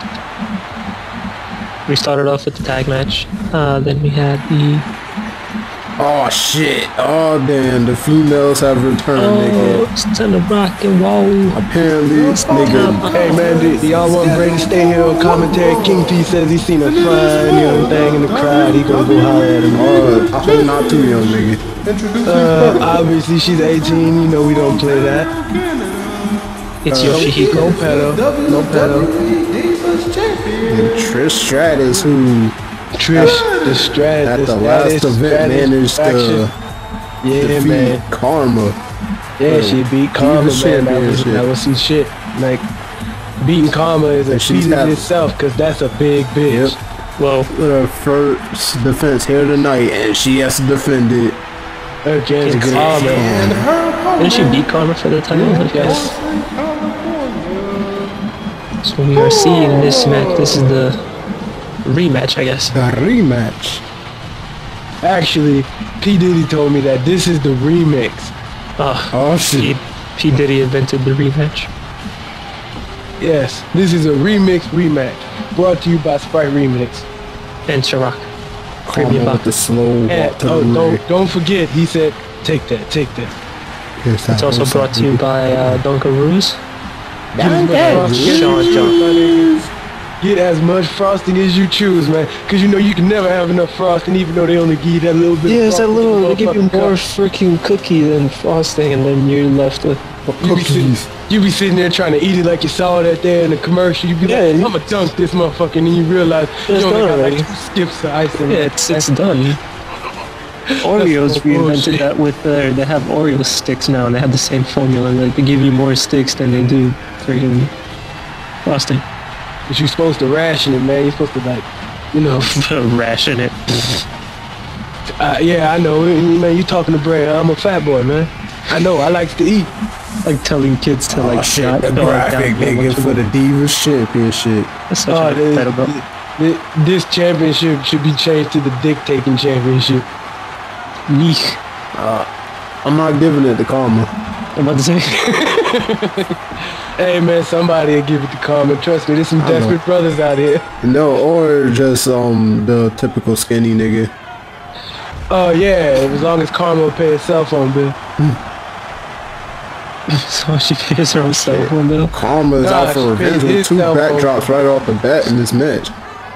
We started off with the tag match. Then we had the... Oh shit! Oh damn! The females have returned, nigga. It's time to rock and roll. Apparently, nigga. Hey man, do y'all want Bray to stay here on commentary? King P says he's seen a fine young thing in the crowd. He gonna go holler at him. I hope not too young, nigga. Obviously she's 18. You know we don't play that. It's Yoshihiko. No pedo. No pedo. And Trish Stratus, who Trish the Strat at the last event managed to defeat Karma. Yeah, she beat Karma, man. That was some shit. Like, beating Karma is a feat in itself, because that's a big bitch. Yep. Well, her first defense here tonight, and she has to defend it against Karma. Didn't she beat Karma for the title? Yes. So we are seeing this match. This is the rematch, I guess. The rematch. Actually, P. Diddy told me that this is the remix. Oh shit. P. Diddy invented the rematch. Yes, this is a rematch. Brought to you by Sprite Remix. And Ciroc. Premium with the slow walk to the ring. Don't forget, he said, take that. It's also brought to you by Dunkaroos. Get as much frosting as you choose, man. Cause you know you can never have enough frosting, even though they only give you that little bit. Yeah, it's that little. They give you more freaking cookie than frosting, and then you're left with cookies. You be sitting there trying to eat it like you saw that there in the commercial. You be like, I'm gonna dunk this motherfucker, and then you realize you only got like 2 skips of icing. Yeah, it's done. Oreos reinvented that with they have Oreo sticks now, and they have the same formula. Like they give you more sticks than they do freaking frosting. But you're supposed to ration it, man. You're supposed to ration it. Yeah, I know, man. You talking to Bray? I'm a fat boy, man. I know. I like to eat. Like telling kids to like shit. The graphic nigga for the Divas Championship. That's such a this championship should be changed to the Dick Taking Championship. Yeesh. I'm not giving it to Karma. I'm about to say. Hey man, somebody will give it to Karma. Trust me, there's some desperate brothers out here. No, or just the typical skinny nigga. Oh yeah, as long as Karma will pay his cell phone bill. So she pays her own cell phone bill. Karma is out for revenge with 2 backdrops right off the bat in this match.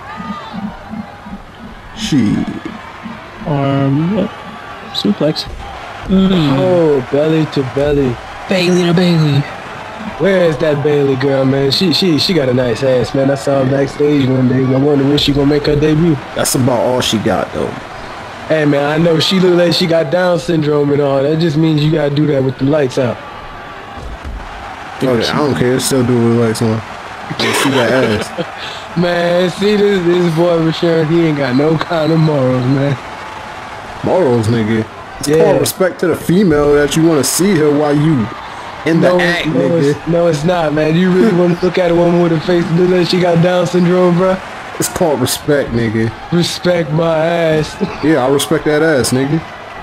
Suplex. Oh, belly to belly. Bailey to Bailey. Where is that Bailey girl, man? She got a nice ass, man. I saw her backstage one day. I wonder when she gonna make her debut. That's about all she got, though. Hey, man, I know she look like she got Down syndrome and all. That just means you gotta do that with the lights out. Okay, I don't care. Still do it with lights on. She got ass. Man, see this boy Rashawn, he ain't got no kind of morals, man. Morals, nigga. It's called respect to the female that you want to see her while you in the act, nigga. No, it's not, man. You really want to look at a woman with a face that look like she got Down syndrome, bro? It's called respect, nigga. Respect my ass. Yeah, I respect that ass, nigga.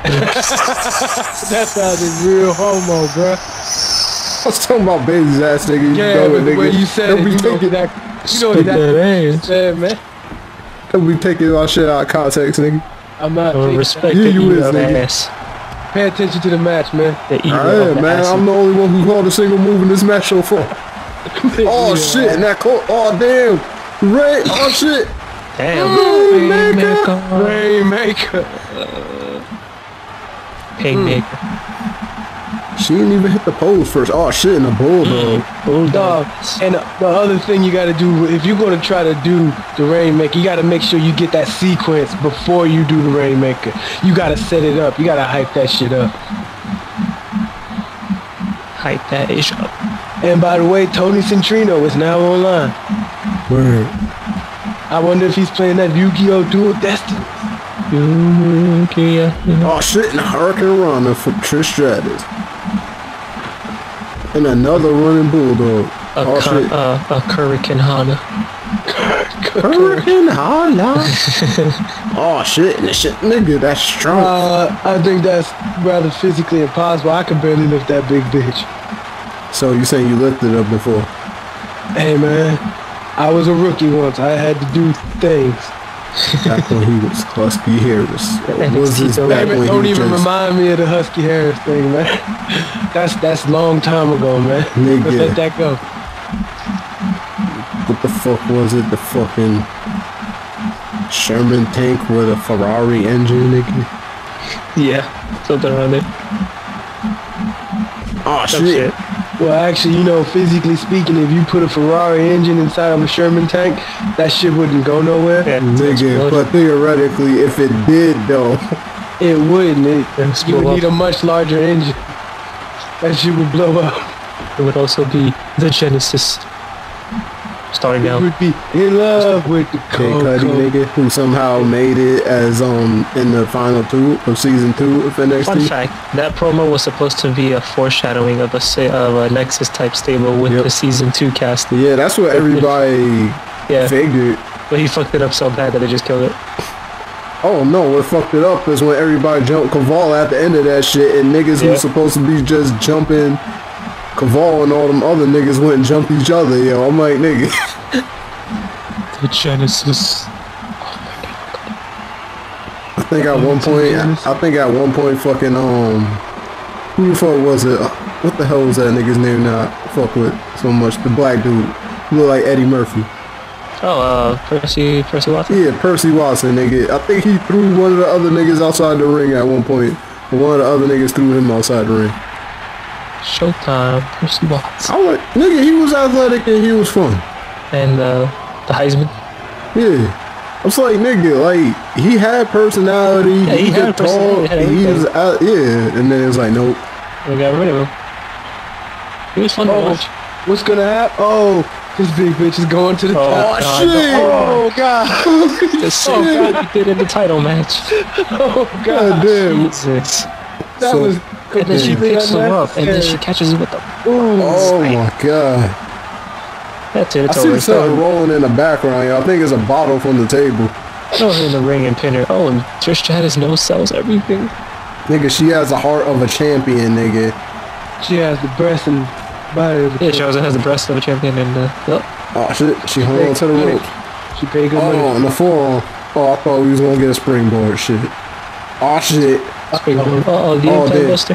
That sounded real homo, bro. I was talking about Bailey's ass, nigga. Yeah, but the way you said it, you know that ass, man. Don't be taking our shit out of context, nigga. I'm not. Respect the you is, nigga. Ass. Pay attention to the match, man. Alright, man. I'm the only one who called a single move in this match so far. Oh shit! And that coat. Oh damn! Ray. Oh shit! Damn. Rainmaker. Painmaker. She didn't even hit the pose first. Oh shit! And the bulldog. Bulldog. And the other thing you gotta do, if you're gonna try to do the Rainmaker, you gotta make sure you get that sequence before you do the Rainmaker. You gotta set it up. You gotta hype that shit up. Hype that ish up. And by the way, Tony Centrino is now online. Word. I wonder if he's playing that Yu-Gi-Oh! Dual Destiny. Oh shit, and a Hurricane Rana from Trish Stratus. And another running bulldog. Oh shit. A Hurricane Hana. Hurricane Hana. Oh shit, and shit, nigga, that's strong. I think that's rather physically impossible. I can barely lift that big bitch. So you saying you lifted up before? Hey man, I was a rookie once. I had to do things. Back when he was Husky Harris. Was this back when Don't he even just... remind me of the Husky Harris thing, man. That's a long time ago, man. Nigga. Let's let that go. What the fuck was it? The fucking Sherman tank with a Ferrari engine, nigga? Yeah, something around there. Oh Some shit. Well, actually, you know, physically speaking, if you put a Ferrari engine inside of a Sherman tank, that shit wouldn't go nowhere. Yeah, Nigga, but theoretically, if it did though, It wouldn't. You would blow need a much larger engine. That shit would blow up. It would also be the Genesis. Starting You now. would be in love with the Kid Cudi, Coco. nigga, who somehow made it as in the final 2 of season 2 of Fun NXT. fact: that promo was supposed to be a foreshadowing of a Nexus type stable with Yep. the season 2 cast. Yeah, that's what everybody Yeah, figured. but he fucked it up so bad that they just killed it. Oh no, what fucked it up is when everybody jumped Caval at the end of that shit, and niggas who Yeah. was supposed to be just jumping Caval and all them other niggas went and jumped each other. Yo, I'm like, nigga. The Genesis. I think at one point, fucking who the fuck was it? What the hell was that nigga's name now? I fuck with so much. The black dude, he looked like Eddie Murphy. Oh, Percy Watson. Yeah, Percy Watson, nigga. I think he threw one of the other niggas outside the ring at one point. But one of the other niggas threw him outside the ring. Showtime, Percy Watson. I was like, nigga, he was athletic and he was fun. And the Heisman. Yeah. I was like, nigga, like, he had personality, Yeah, he could personality, talk, he had he was everything. out, yeah. And then it was like, nope. We got rid of him. He was fun to watch. What's gonna happen? Oh, this big bitch is going to the top. God. shit! Oh god! The same guy he did in the title match. Oh God god! damn. Jesus. That So- was And then she completely picks him up, and then she unnecessary. catches him with the. Oh my god. That's it. I It's see over. something rolling in the background, y'all. I think it's a bottle from the table. Throw her in the ring and pin her. Oh, and Trish Stratus no sells everything. Nigga, she has the heart of a champion, nigga. She has the breast and body of a Yeah, she also has the breast of a champion and yep. Oh shit, she hung on to the rope. She paid good Oh, money. and the forearm. Oh, I thought we was gonna get a springboard. Shit. Oh shit. Oh, the Oh, Empire dead. Buster.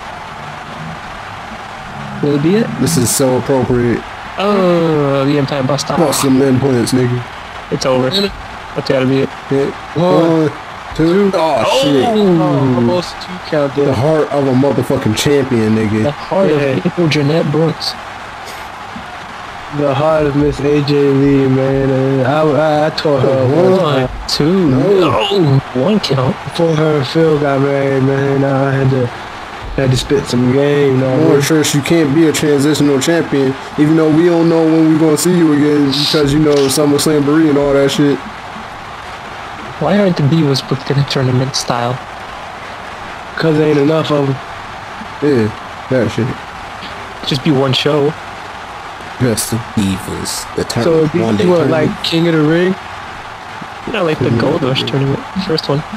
Will it be it? This is so appropriate. Oh, the Empire Buster. Bust some implants, nigga. It's over. That's gotta be it. Hit. One, two. Oh shit. Oh, almost 2 count The there. heart of a motherfucking champion, The nigga. heart of April Jeanette Brooks. The heart of Miss AJ Lee, man. I taught her One. 1, 2. No. No. 1 count. before her and Phil got married, man. I had to spit some game. More Trish, you can't be a transitional champion, even though we don't know when we're gonna see you again because you know Summerslamboree and all that shit. Why aren't the Divas booked in a tournament style? Cause there ain't enough of them. Yeah, that shit. Just be one show. Best of Divas. The So if you want like King of the Ring, You know, like the Gold Rush tournament. First one.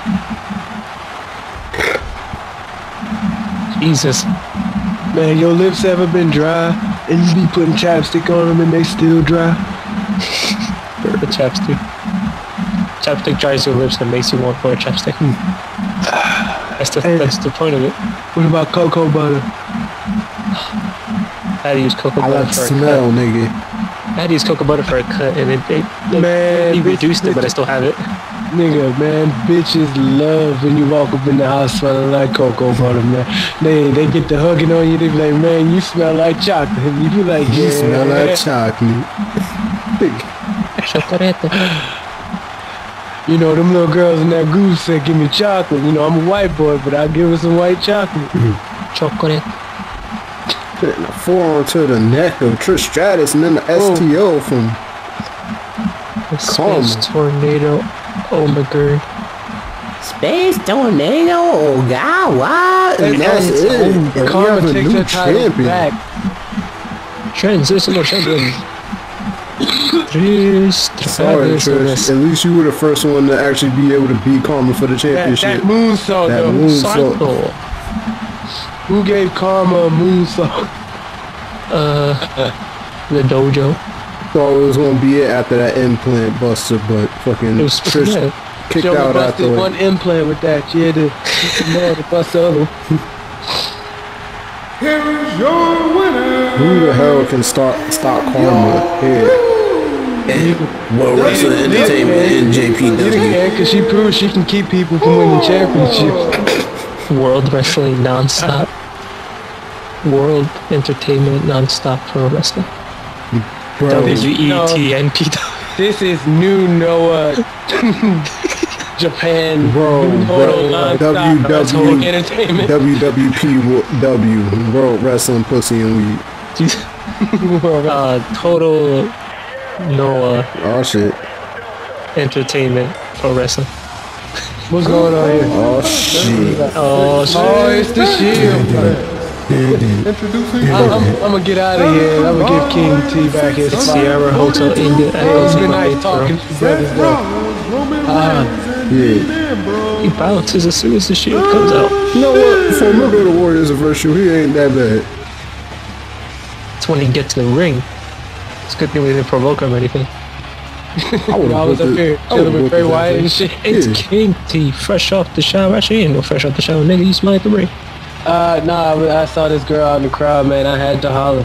Jesus. man, your lips ever been dry and you be putting chapstick on them and they still dry? The chapstick. Chapstick dries your lips and makes you want more chapstick. That's the point of it. What about cocoa butter? I had to use cocoa I butter like the for a smell, cut. nigga. I had to use cocoa butter for a cut, and it Man, he bitch, reduced it, but I still have it. Nigga, man, bitches love when you walk up in the house smelling like cocoa butter, man. They get the hugging on you. They be like, man, you smell like chocolate. And you be like, yeah. You smell like chocolate. Chocolate. You know, them little girls in that group said, give me chocolate. You know, I'm a white boy, but I'll give her some white chocolate. Chocolate. Putting the forearm to the neck of Trish Stratus and then the STO from The Space Tornado. Oh my god. Space Tornado Ogawa. And that's it. And we Karma have a takes new her title champion. back. Transitional champion. Sorry, Trish. At least you were the first one to actually be able to beat Karma for the championship. That moonsault, That though. moonsault. Who gave Karma a moonsault? The dojo. Thought it was gonna be it after that implant buster, but fucking It was Trish kicked She only out busted after one implant with that. She had to bust the other one. Here is your winner. who the hell can stop Karma here? World Wrestling Entertainment and JPW. Yeah, because she proves she can keep people from winning championships. World Wrestling Non-Stop. World Entertainment Non-Stop Pro Wrestling. Bro, WETNP. This is new Noah Japan. Bro, Wrestling Entertainment. WWPW, World Wrestling Pussy and Weed. Total Noah Oh shit. Entertainment Pro Wrestling. What's going on here? Oh shit. Oh, shit. Oh, it's the Shield. Introducing I'm gonna get out of here. I'm gonna give King T back his spot. Sierra Hotel India. It's been nice talking to you brothers. Yeah. He bounces as soon as the shield comes out. You know what? For a member of the Warriors of Virtue, he ain't that bad. It's when he gets in the ring. It's a good thing we didn't provoke him or anything. I would I was up here chilling with Bray Wyatt and shit. It's King T, fresh off the shower. Actually, he ain't no fresh off the shower, nigga. You smell like the ring. Nah, I saw this girl out in the crowd, man. I had to holler.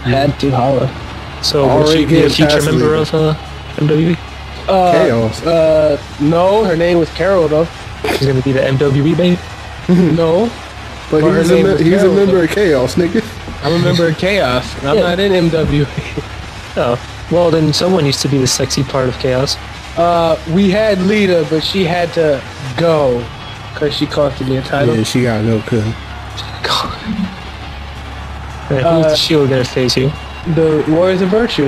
So, Already would she be a getting future past member legal. of MWE? Chaos. No, her name was Carol, though. She's gonna be the MWE babe. No, But her name was he's a Carol, member of Chaos, nigga. I'm a member of Chaos. I'm Yeah. not in MW. Oh, well then someone used to be the sexy part of Chaos. We had Lita, but she had to go because she costed me a title. Yeah, she gotta go, cuz. Right, who's the shield gonna face you? The Warriors of Virtue.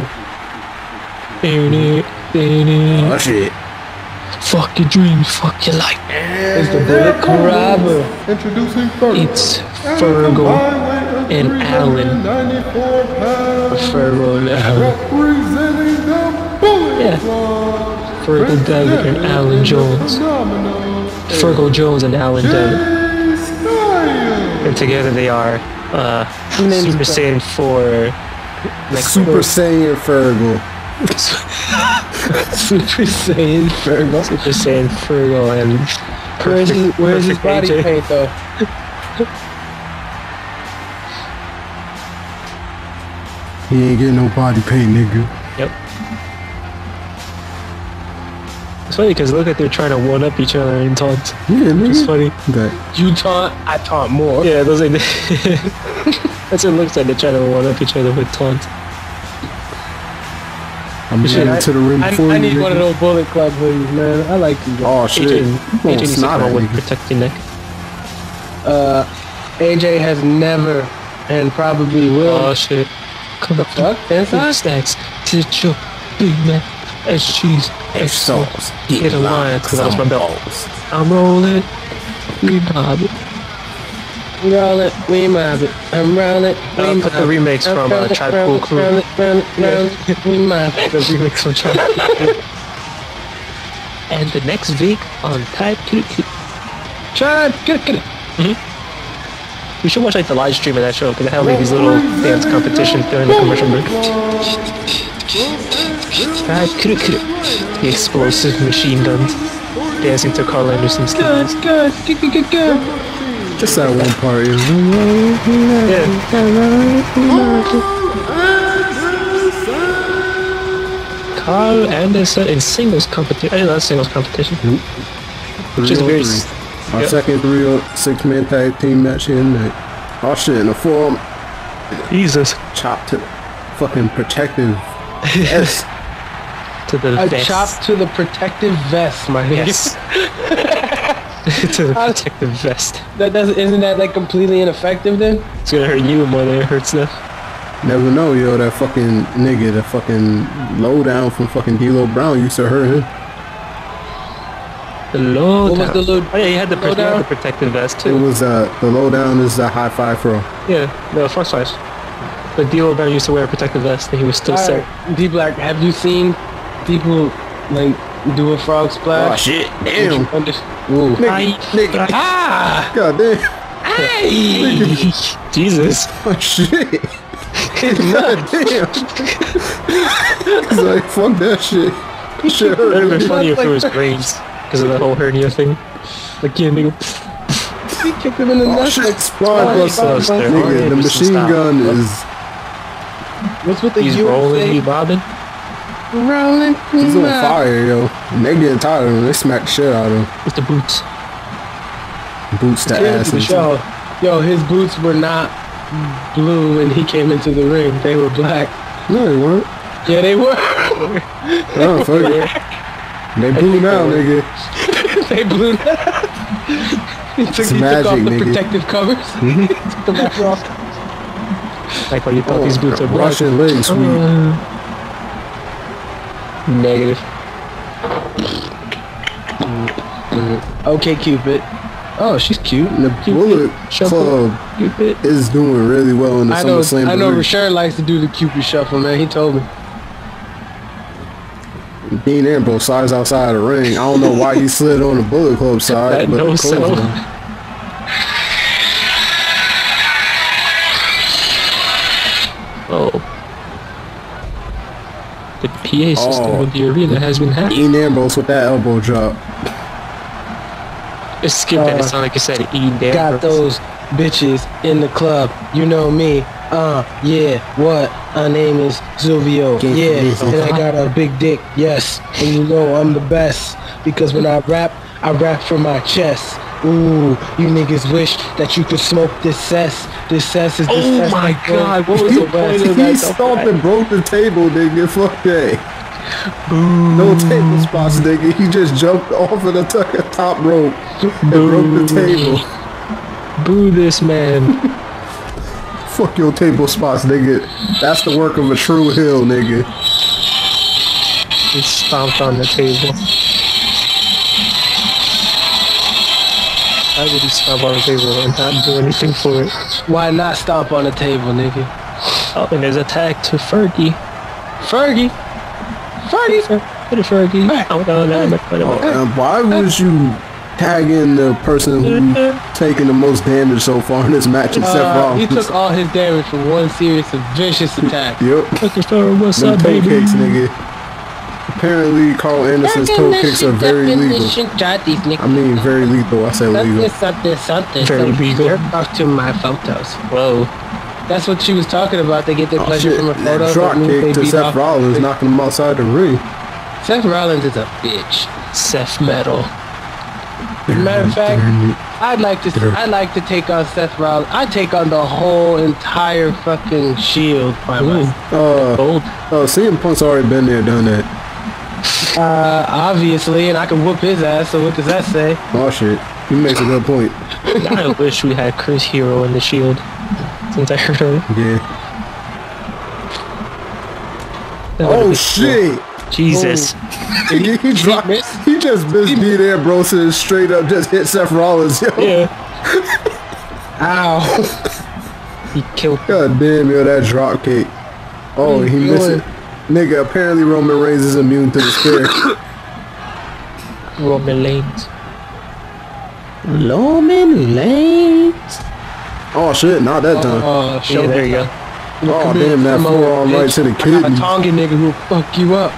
Oh shit. Fuck your dreams, fuck your life. It's the Bullet Club. Introducing first. It's Fergal and Allen. Fergal and Allen. Representing the Bullet Yeah. Club. Fergal Devitt and Alan Jones. Fergal Jones and Alan Devitt. And together they are Super Saiyan 4. Super Saiyan Fergal. Super Saiyan Fergal. Super Saiyan Fergal and Where's his body AJ. paint though? He ain't getting no body paint, nigga. Yep. It's funny because look like they're trying to one up each other in taunts. Yeah, nigga. It's funny. That. You taunt, I taunt more. Yeah, those are that's what it looks like. They're trying to one up each other with taunts. I'm getting to the ring before I you, need nigga. one of those Bullet Club hoodies, man. I like these guys. Oh shit. AJ, You AJ gonna needs to snot come at up with nigga. protect your neck. AJ has never and probably will. Oh shit. Come up Fuck, to inside? stacks to your Big Mac, X cheese, X sauce. Get a line, cause I was my belt. I'm rolling, we mob it. Roll it, we mob it. I'm rolling, we Put the mob it. remix from Tribe Cool Crew. Roll it, we mob it. The remix from Tribe Cool Crew. And the next week on Type Kitty. Try, get it. You should watch like the live stream of that show because they have like these little dance competitions during the commercial break. The explosive machine guns dancing to Carl Anderson's Good, styles. good. Just that one part. Carl Anderson in singles competition. I didn't know that's singles competition. Which is very. Our Yep. second 3-6-man tag team match here tonight. Oh shit, in the forearm Jesus. chop to fucking protective. Yes. To the A vest. chop to the protective vest, my nigga. Yes. To the protective vest. Isn't that like completely ineffective then? It's gonna hurt you more than it hurts them. Never know, yo, that fucking nigga, that fucking lowdown from fucking D'Lo Brown used to hurt him. The low What was the low? Oh yeah, he had the lowdown? protective vest It too. was the lowdown is the high five throw. Yeah, the front slash. But D'Lo Brown used to wear a protective vest, and he was still sick. People like, have you seen people like do a frog splash? Oh shit! Damn! Ooh. Nigga. Ah! God damn! Hey! Jesus. Oh shit! It's God nuts. damn! He's like, fuck that shit. Shit It would have hurt. been funny if it was brains, because of the whole hernia thing. Like, yeah, nigga. He kicked him in the Oh nuts. shit! Like, Spine buster. Buster. Nigga, the machine gun is. what's with the He's USA? rolling, he's bobbing. Rolling. He's on fire, yo. And they getting tired of him. They smack the shit out of him. With the boots. Boots to ass. and shit. Yo, his boots were not blue when he came into the ring. They were black. No, they weren't. Yeah, they were. Oh, fuck it. They blew now, nigga. They blew that. He took magic, off the nigga. protective covers. Took the wrapper off. Like when you thought these boots are black. Russian leg sweep. Negative. Okay, Cupid. Oh, she's cute. And the Bullet Shuffle. Club Cupid. is doing really well in the I know Summerslamboree. Rashawn likes to do the Cupid shuffle, man. He told me. Dean Ambrose slides outside the ring. I don't know why he slid on the Bullet Club side, That but no the sell. clothesline. Oh. The PA system Oh. of the arena has been hacked. Dean Ambrose with that elbow drop. It skipped that. It sounded like it said E. Dan. Got those bitches in the club. You know me. Yeah. What? My name is Silvio. Yeah. And I got a big dick. Yes. And you know I'm the best because when I rap from my chest. Ooh, you niggas wish that you could smoke this cess. This cess is the Oh cess my that goes God, what was to the point of He that? stomped and broke the table, nigga. Fuck that. No table spots, nigga. He just jumped off of the top rope and broke the table. Boo this man. Fuck your table spots, nigga. That's the work of a true heel, nigga. He stomped on the table. Why would he stomp on the table and not do anything for it? Why not stomp on the table, nigga? Oh, and there's a tag to Fergie. Fergie. Put a Fergie. Oh, no. And why was you tagging the person who taking the most damage so far in this match, except Rollins? He took all his damage from one series of vicious attack. Yep. Looking for what's Them up, toe baby? kicks, nigga. Apparently, Carl Anderson's toe kicks are very legal. I mean, very lethal. I said legal. Something. Very legal. Jerk off to my photos. Whoa. That's what she was talking about. They get their Oh, pleasure shit. from a photo. That drop That means kick they to beat Seth off- Rollins, knocking him outside the ring. Seth Rollins is a bitch. Seth Metal. Matter of fact, I'd like to take on Seth Rollins. I'd take on the whole entire fucking Shield by myself. Gold. CM Punk's already been there, done that. Obviously, and I can whoop his ass. So what does that say? Oh shit, he makes a good point. I wish we had Chris Hero in the Shield. Since I heard of it. Yeah. That would've Oh been shit! cool. Jesus. He just missed Dean Ambrose and straight up just hit Seth Rollins, yo. Yeah. Ow. He killed. God damn, yo, that drop kick. Oh, he missed it. Nigga, apparently Roman Reigns is immune to the spear. Roman Reigns. Roman Reigns. Oh shit, not that time. Oh, Yeah, there you go. Oh damn, that forearm right to the I got a kidney. Tongan nigga who'll fuck you up.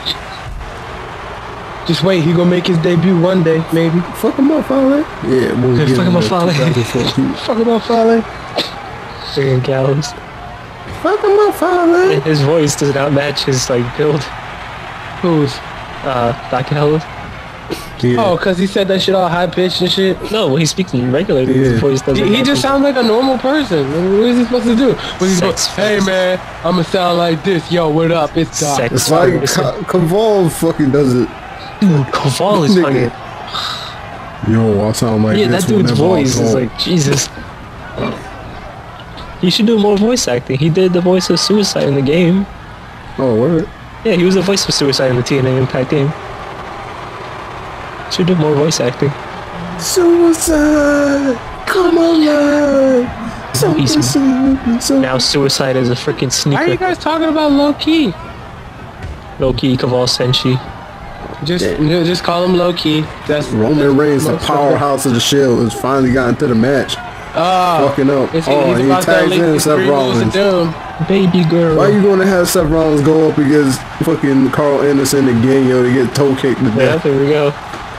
Just wait, he gonna make his debut one day, maybe. Fuck him up, Fale. Yeah, we'll get Fuck him up, Fale. 2014. Fuck about Fale. Friggin' Gallows. Fuck him up, Fale. His voice does not match his like build. Who's? Doc Gallows. Yeah. Oh, cause he said that shit all high pitched and shit. No, when he's speaking regularly, Yeah. his voice doesn't. He just sounds like a normal person. What is he supposed to do? When he's going, Sex hey face. man, I'ma sound like this. Yo, what up? It's Doc. Sex. It's like Kaval fucking does it. Dude, Koval is Nigga. fucking. Yo, I sound like Yeah, this that dude's whenever I voice is talk. like Jesus. He should do more voice acting. He did the voice of Suicide in the game. Oh, word. Yeah, he was the voice of Suicide in the TNA Impact game. Should do more voice acting. Suicide, come alive. Now Suicide is a freaking Why are you sneaker. guys talking about low key? Loki, Kaval Senshi. Just call him low key. That's Roman Reigns, the powerhouse of the Shield, has finally gotten to the match. Fucking up. He's He about to tags in lead Seth three moves of Rollins. doom. Baby girl. Why you gonna have Seth Rollins go up against fucking Carl Anderson again, yo, to get toe kicked to Yeah, death? there we go.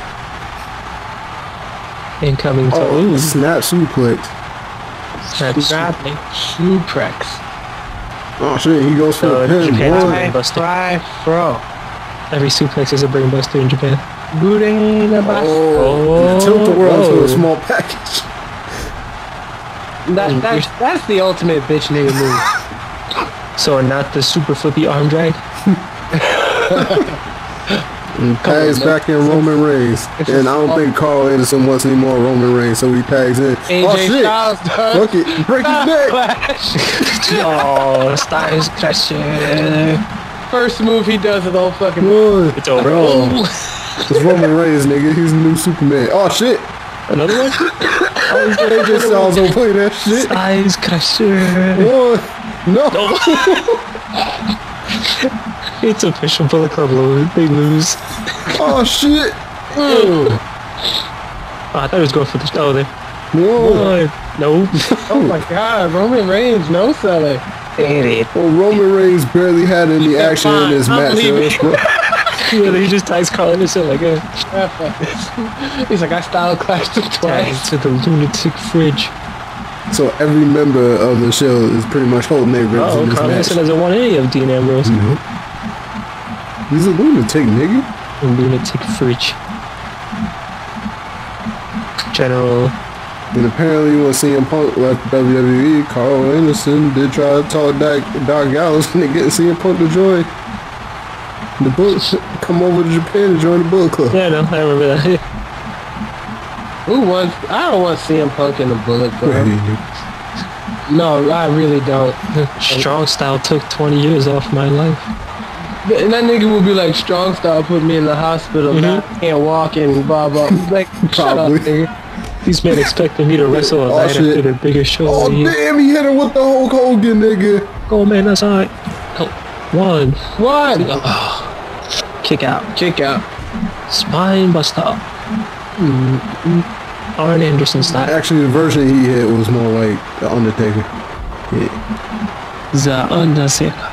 Incoming to Oh, snap suplex. Snapping. Suplex. Oh shit, he goes for the pin. Japan's Boy. brain buster. Fry fro. Every suplex is a brain buster in Japan. Oh, tilt the world to a small package. That's the ultimate bitch nigga move. So not the super flippy arm drag. And tags back in Roman Reigns. And I don't think Carl Anderson wants any more Roman Reigns, so he tags in. AJ Oh shit! Styles does. Fuck it, break his neck. Clash. Oh, Styles crashing. First move he does of the whole fucking Boy, It's over. bro. It's Roman Reigns, nigga. He's the new Superman. Oh shit! Another one? AJ Styles don't play that shit. Styles crasher. Boy, no. It's official. Bullet Club lose. They lose. Oh shit. Oh, I thought he was going for the. Oh, there. Whoa. No. Oh my god, Roman Reigns no selling. Well, Roman Reigns barely had any action in this I'm match. leaving. Yeah, he just tags Carl Anderson like a He's like, I style clashed him tag twice. to the lunatic fridge. So every member of the show is pretty much holding their grips Oh, in this Carl match. Anderson doesn't want any of Dean Ambrose. Nope. He's a lunatic, nigga. Lunatic fridge. General. And apparently when CM Punk left WWE, Carl Anderson did try to talk Doc Gallows into getting CM Punk to join the book, come over to Japan to join the Bullet Club. Yeah, no, I remember that. Who wants? I don't want CM Punk in the Bullet Club. Right. No, I really don't. Strong Style took 20 years off my life. And that nigga will be like, Strong Style put me in the hospital. Now I can't walk and blah blah. Like, shut up, Probably. nigga. These men expected me to wrestle a night shit. after the biggest show Oh of the year. damn, he hit him with the Hulk Hogan, nigga. Go, man, that's alright. Oh, one. What? Kick out. Kick out. Spine buster. Arn Anderson style. Actually, the version he hit was more like the Undertaker. Yeah. The Undertaker.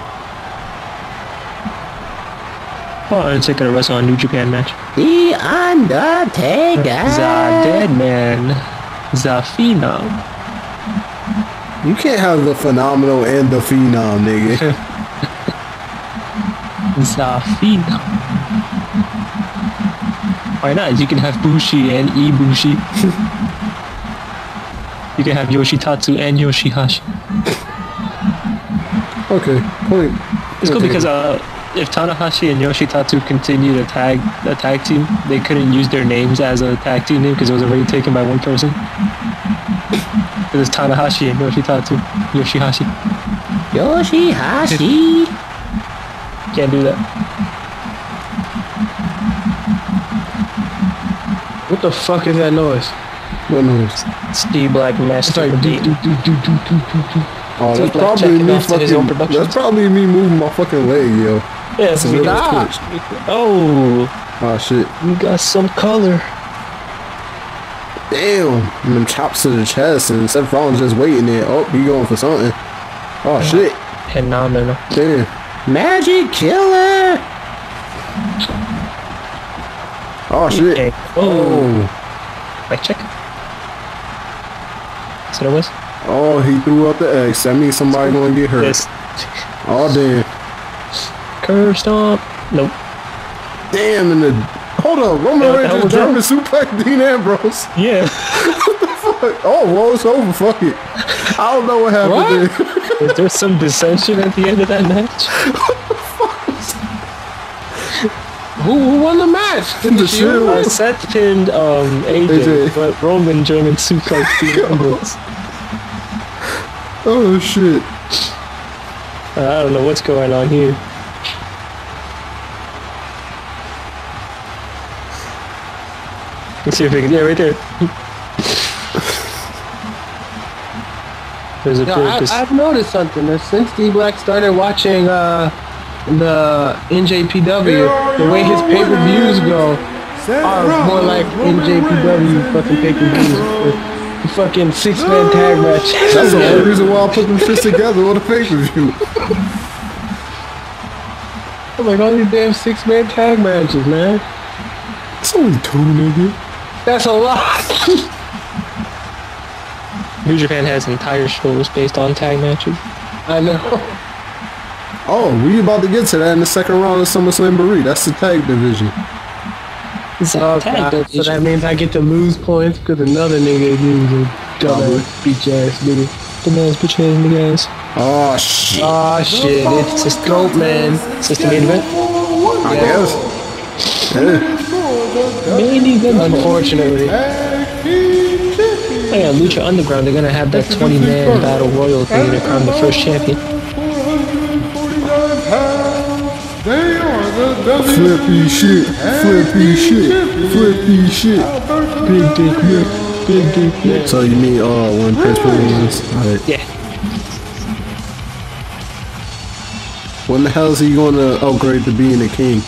Oh, Undertaker to wrestle a New Japan match. The Undertaker. The Dead Man. The Phenom. You can't have the Phenomenal and the Phenom, nigga. The Phenom. Why not? You can have Bushi and Ibushi. You can have Yoshitatsu and Yoshihashi. Okay, point. It's cool because if Tanahashi and Yoshitatsu continue the tag team, they couldn't use their names as a tag team name because it was already taken by one person. It was Tanahashi and Yoshitatsu. Yoshihashi. Yoshihashi. Can't do that. What the fuck is that noise? What noise? Steve Black Master of the Beat. Oh, that's Like probably checking me off to his own fucking. productions. That's probably me moving my fucking leg, yo. Yeah, It's a little twitch. oh, Oh shit. you got some color. Damn. And them chops to the chest and Seth Rollins just waiting there. Oh, he going for something. Oh shit. Phenomenal. Damn. Magic Killer. Oh shit. Okay. Oh. Like check. That's what it was. Oh, he threw out the X. That means somebody gonna get hurt. Yes. Oh damn. Curve stomp. Nope. Damn. And the hold up. Roman Yeah, what the Reigns hell just was German suplex Dean Ambrose. Yeah. Oh, well, it's over. Fuck it. I don't know what happened there. Was there some dissension at the end of that match? Who won the match? The Shield. Seth pinned AJ, AJ. but Roman German suplex Dean Ambrose. Oh shit. I don't know what's going on here. Let's see if we can. Yeah, right there. There's a I've noticed something. That since D-Black started watching the NJPW, the way his pay-per-views go are more like NJPW fucking pay-per-views. The fucking 6-man tag match. That's the only reason why I put them shits together on the pay-per-view. I'm like, all these damn 6-man tag matches, man. It's only 2, nigga. That's a lot. New Japan has entire shows based on tag matches. I know. Oh, we about to get to that in the second round of Summerslamboree. That's the tag division. It's Oh, a tag God. So division. that means I get to lose points because another nigga is a dumbass bitch ass nigga. Dumbass bitch ass niggas. Oh, shit. Oh shit, it's just dope, man. Is this the main event? I guess. Yeah. Main event. Unfortunately. Oh yeah, Lucha Underground, they're gonna have that 20-man battle royal thing to crown the first champion. 449 pounds. They are the Flippy shit. Flippy shit. Flippy shit. Big dick Nick. Big dick Nick. So you mean when Prince wins? Alright. Yeah. When the hell is he going to upgrade to being a king?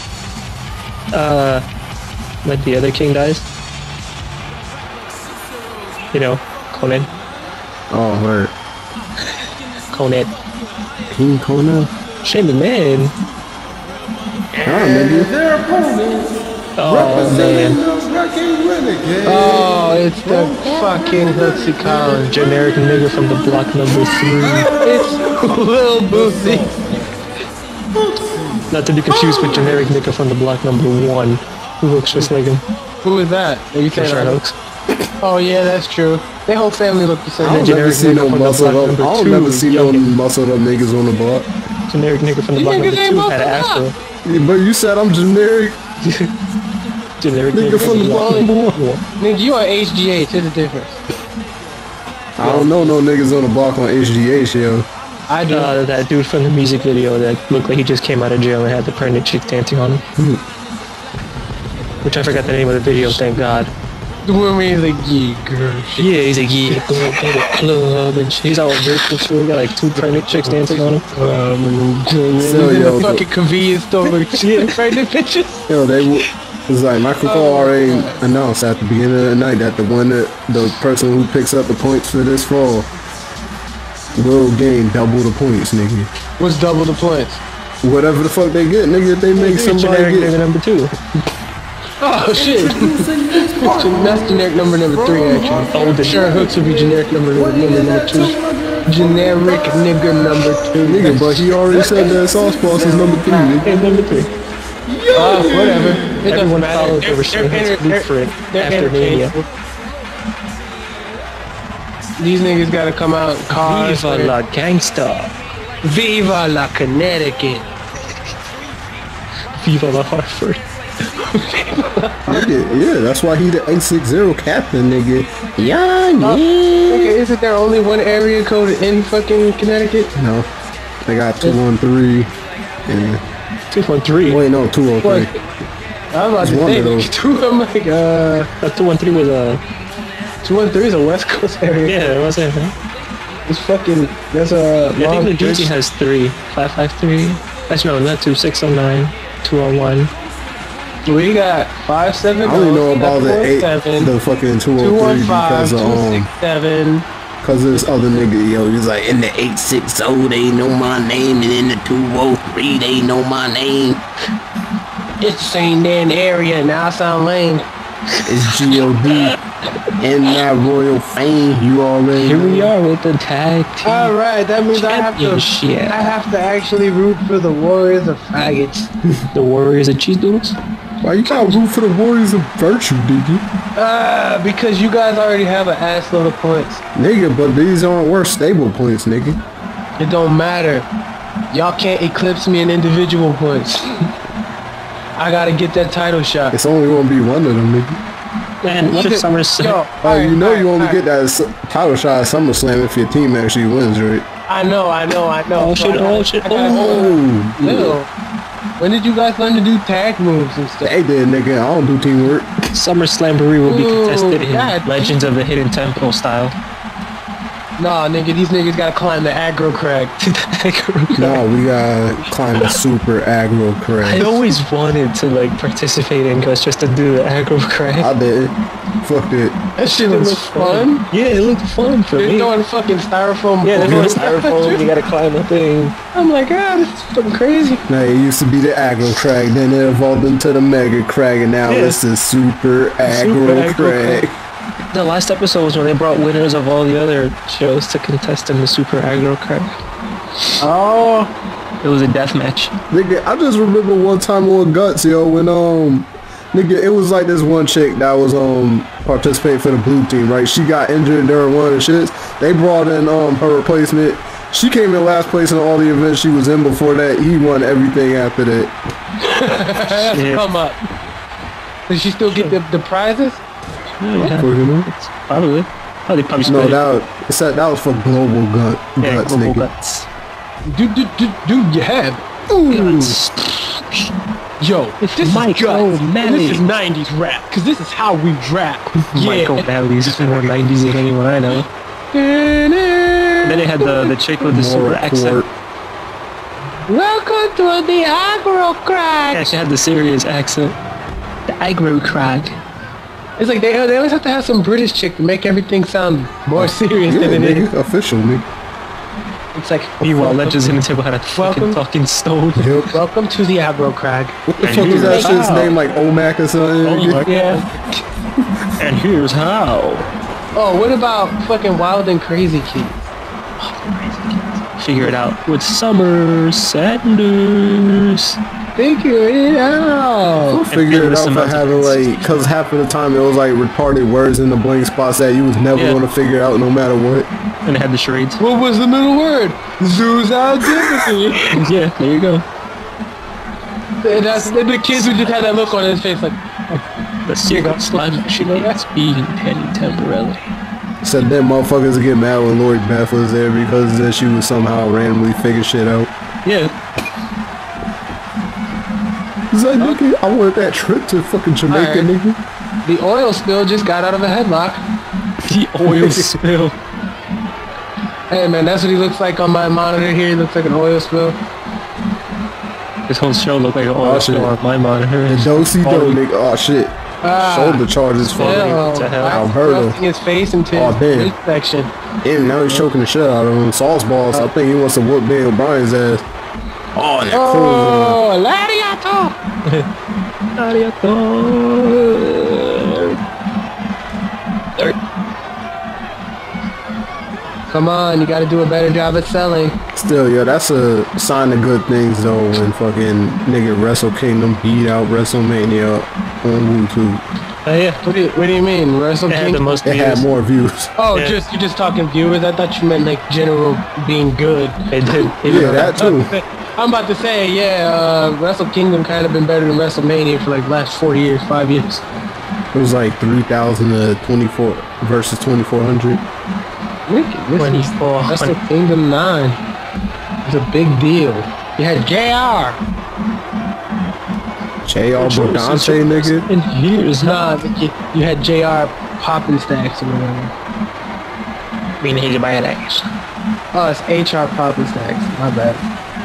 Like the other king dies. You know, Conan. Oh, word. Conan. King Conan? Shane McMahon. their opponents. Oh Representing man. the Wrecking Renegade. Oh, it's the fucking Hooksy Collins. Generic nigga from the block number 3. It's Lil Boosie. Not to be confused with generic nigga from the block number 1. Who looks just like him. Who is that? Are you saying Sharon Oaks. Oh yeah, that's true. Their whole family look the I same. don't never generic see nigga no from the muscled block up. number I don't 2 never see no youngin. muscled up niggas on the block. Generic nigga from the block niggas number 2 ain't had an muscled afro. up. Yeah, but you said I'm generic. Generic Nigga from the block number 1. Nigga, you on HGH, here's the difference. I don't know no niggas on the block on HGH, yo. I do. That dude from the music video that looked like he just came out of jail and had the pregnant chick dancing on him. Which I forgot the name of the video, thank God. The one where he's like, yeah, girl. Yeah, he's like, yeah, go to the club and shit. He's all ripped and shit. He got like 2 pregnant chicks dancing on him. So, In yo, the fucking convenience store with shit, pregnant bitches. yo, it's like Michael Cole already announced at the beginning of the night that the person who picks up the points for this fall will gain double the points, nigga. What's double the points? Whatever the fuck they get, nigga, if they make somebody Generic nigga get. number 2. Oh shit. That's generic number 3 actually. Oh, the Sure, Hooks would be generic number 2. Generic nigga number 2. Nigga, but he already said that Sauce Boss is number 3, nigga. Hey, number 3. Whatever. It doesn't Everyone matter. followed the restraints blueprint after Mania. These niggas gotta come out in cars. Viva la gangsta. Viva la Connecticut. Viva la Hartford. Nigga, yeah, that's why he the 860 captain, nigga. Yeah, Okay, isn't there only one area code in fucking Connecticut? No, they got 213 and 213. wait, no, 203. I was about to one say of those. I'm like, 213 was a 213 is a West Coast area. yeah, it wasn't. It's fucking. That's a. I think New Jersey has 3. 553. Actually, no, not 2. 609. 201. We got 570. I only know about the fucking 203 because 267. cause this other nigga, yo, he's like in the 860 they know my name, and in the 203 they know my name. It's the same damn area. Now I sound lame. It's G.O.D. and that royal fame. You already Here we know. are with the tag team All right, that means I championship. have to actually root for the Warriors of Faggots. The Warriors of Cheese Doodles. Why you gotta root for the Warriors of Virtue, nigga? Because you guys already have an ass load of points. Nigga, but these aren't worth stable points, nigga. It don't matter. Y'all can't eclipse me in individual points. I gotta get that title shot. It's only gonna be one of them, nigga. Man, what if Yo, SummerSlam? You know you only get that title shot at SummerSlam if your team actually wins, right? I know. Oh shit! Oh shit! Oh. No. When did you guys learn to do tag moves and stuff? They did, nigga. I don't do teamwork. Summerslamboree will be contested in God. Legends of the Hidden Temple style. Nah, nigga, these niggas gotta climb the aggro crag. No, we gotta climb the super aggro I crag. always wanted to like participate in Ghost just to do the aggro crag. I did. Fucked it. That shit was fun. Yeah, it looked fun for They're me. throwing fucking styrofoam. Yeah, balls. there's no styrofoam. You gotta climb the thing. I'm like, ah, this is fucking crazy. Now, it used to be the aggro crag, then it evolved into the mega crag, and now Yeah. it's the super aggro crag. The last episode was when they brought winners of all the other shows to contest in the Super Aggro Crag. Oh, It was a death match. Nigga, I just remember one time on Guts, yo, when nigga, it was like this one chick that was participating for the blue team, right? She got injured during one of the shits. They brought in her replacement. She came in last place in all the events she was in before that. He won everything after that. Yeah. come up. Does she still get the prizes? Yeah, probably. Oh, they probably No, split that was for global guts, global nigga. guts. Dude, you have. Guts. Yo, this is Michael guts. And this O'Malley. is 90s rap, because this is how we rap. Michael O'Malley's more 90s than anyone I know. And then they had the chick with the super accent. Welcome to the aggro crag. Yeah, she had the serious accent. The Aggro Crag. It's like they always have to have some British chick to make everything sound more serious Yeah, than it is. nigga, official, nigga. It's like, Meanwhile, Legends in the Table had a fucking Welcome. talking stone. Yep. welcome to the aggro crag. What the fuck is that here's shit's how. name? Like Omac or something? Oh my Yeah. And here's how. Oh, what about fucking Wild and Crazy Kids? Figure it out with Summer Sanders. Figure it out. We'll figure it endless out for amounts of having hits. like, cause half of the time it was like retarded words in the blank spots that you was never Yeah. gonna figure out no matter what. And it had the charades. What was the middle word? Zoozaldipity. Yeah, there you go. That's the kids who just had that look on his face like, The secret slime is being Penny temporarily. Said that motherfuckers would get mad when Lori Beth was there because that she would somehow randomly figure shit out. Yeah. It's like, nigga, I wanted that trip to fucking Jamaica, Alright. nigga. the oil spill just got out of a headlock. The oil spill. Hey man, that's what he looks like on my monitor here. He looks like an oil spill. This whole show looked like an oil Oh, shit. spill on my monitor. Do-si-do, All- nigga. Oh, shit. Shoulder charges for me. Hell, to hell. why is he Alberto. thrusting his face into Oh, damn. his section. And now he's choking the shit out of him. Sauce balls. I think he wants to whoop Daniel Bryan's ass. Oh, and that Oh, Lariato! Come on, you gotta do a better job at selling. Still, yo, that's a sign of good things, though, when fucking nigga Wrestle Kingdom beat out WrestleMania on YouTube. Oh yeah. What do you mean? Wrestle It had King? the most It had views. more views. Oh, Yeah. you're just talking viewers. I thought you meant like general being good. It did. Yeah, that too. I'm about to say, yeah, Wrestle Kingdom kind of been better than WrestleMania for like the last 4 years, 5 years. It was like 3,000 to 24 versus 2,400. Look at this. 24. Wrestle Kingdom 9. It's a big deal. You had JR. J.R. Bordante, nigga. And here's how. Nah, you had JR popping stacks or whatever. Being hated by an ass. Oh, it's HR popping stacks. My bad.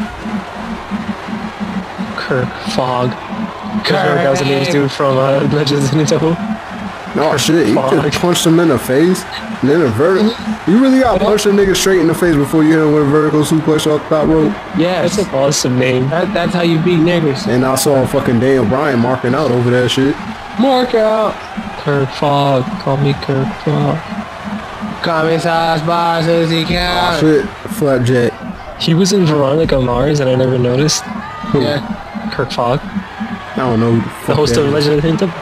Kirk Fogg. That was the name dude from Legends in the Temple. No shit, he Fuck. just punched him in the face. And then a vertical. You really gotta punch a nigga straight in the face before you hit him with a vertical suplex off the top rope. Yeah, That's an awesome name. that's how you beat niggers. And I saw fucking Daniel Bryan marking out over that shit. Mark out. Kirk Fogg. Call me Kirk Fogg. Come size bosses, he Oh can. shit, flapjack. He was in Veronica Mars and I never noticed. Yeah. Kirk Fogg. I don't know who the fuck The host that of is. Legend of the Temple.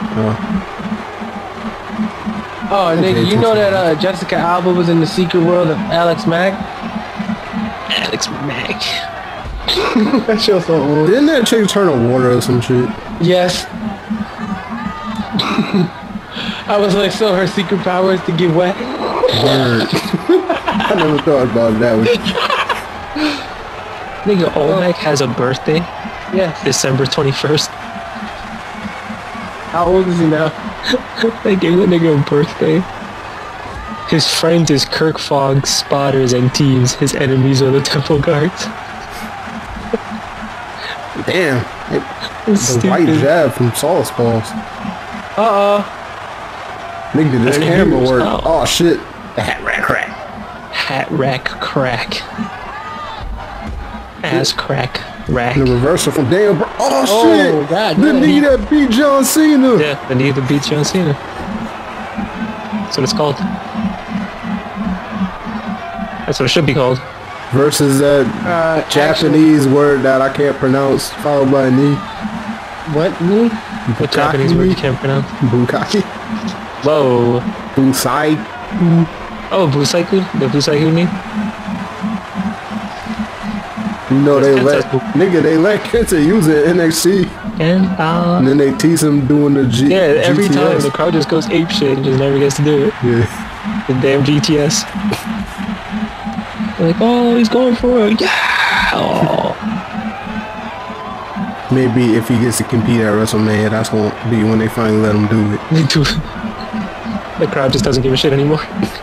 Oh, nigga, you know that Jessica Alba was in the secret world of Alex Mack? Alex Mack. That show's so old. Didn't that chick turn to water or some shit? Yes. I was like, so her secret power is to get wet? Word. I never thought about it that way. Nigga, Olmec has a birthday. Yes. December 21st. How old is he now? They gave the nigga a birthday. His friends is Kirk Fogg, spotters, and teams. His enemies are the temple guards. Damn. It's The white stupid. jab from Sauce Balls. Nigga, this And camera here's work. how. Oh shit. Hat rack crack. Hat rack crack. Ass crack rack. The reversal from Daniel Bryan. Oh, Oh, shit. God, The man. nigga that beat John Cena. Yeah, the need to beat John Cena. That's what it's called. That's what it should be called. Versus that Japanese word that I can't pronounce, followed by a knee. What? Me? What Japanese word you can't pronounce? Bukaki. Whoa. Busai. Oh, Busaiku? The Busaiku knee? You know they That's let Kenta. nigga they let Kenta use it in NXT, And, and then they tease him doing the G. yeah, every time GTS. the crowd just goes ape shit and just never gets to do it. Yeah. The damn GTS. They're like, oh, he's going for it. Yeah. Oh. Maybe if he gets to compete at WrestleMania, that's gonna be when they finally let him do it. The crowd just doesn't give a shit anymore.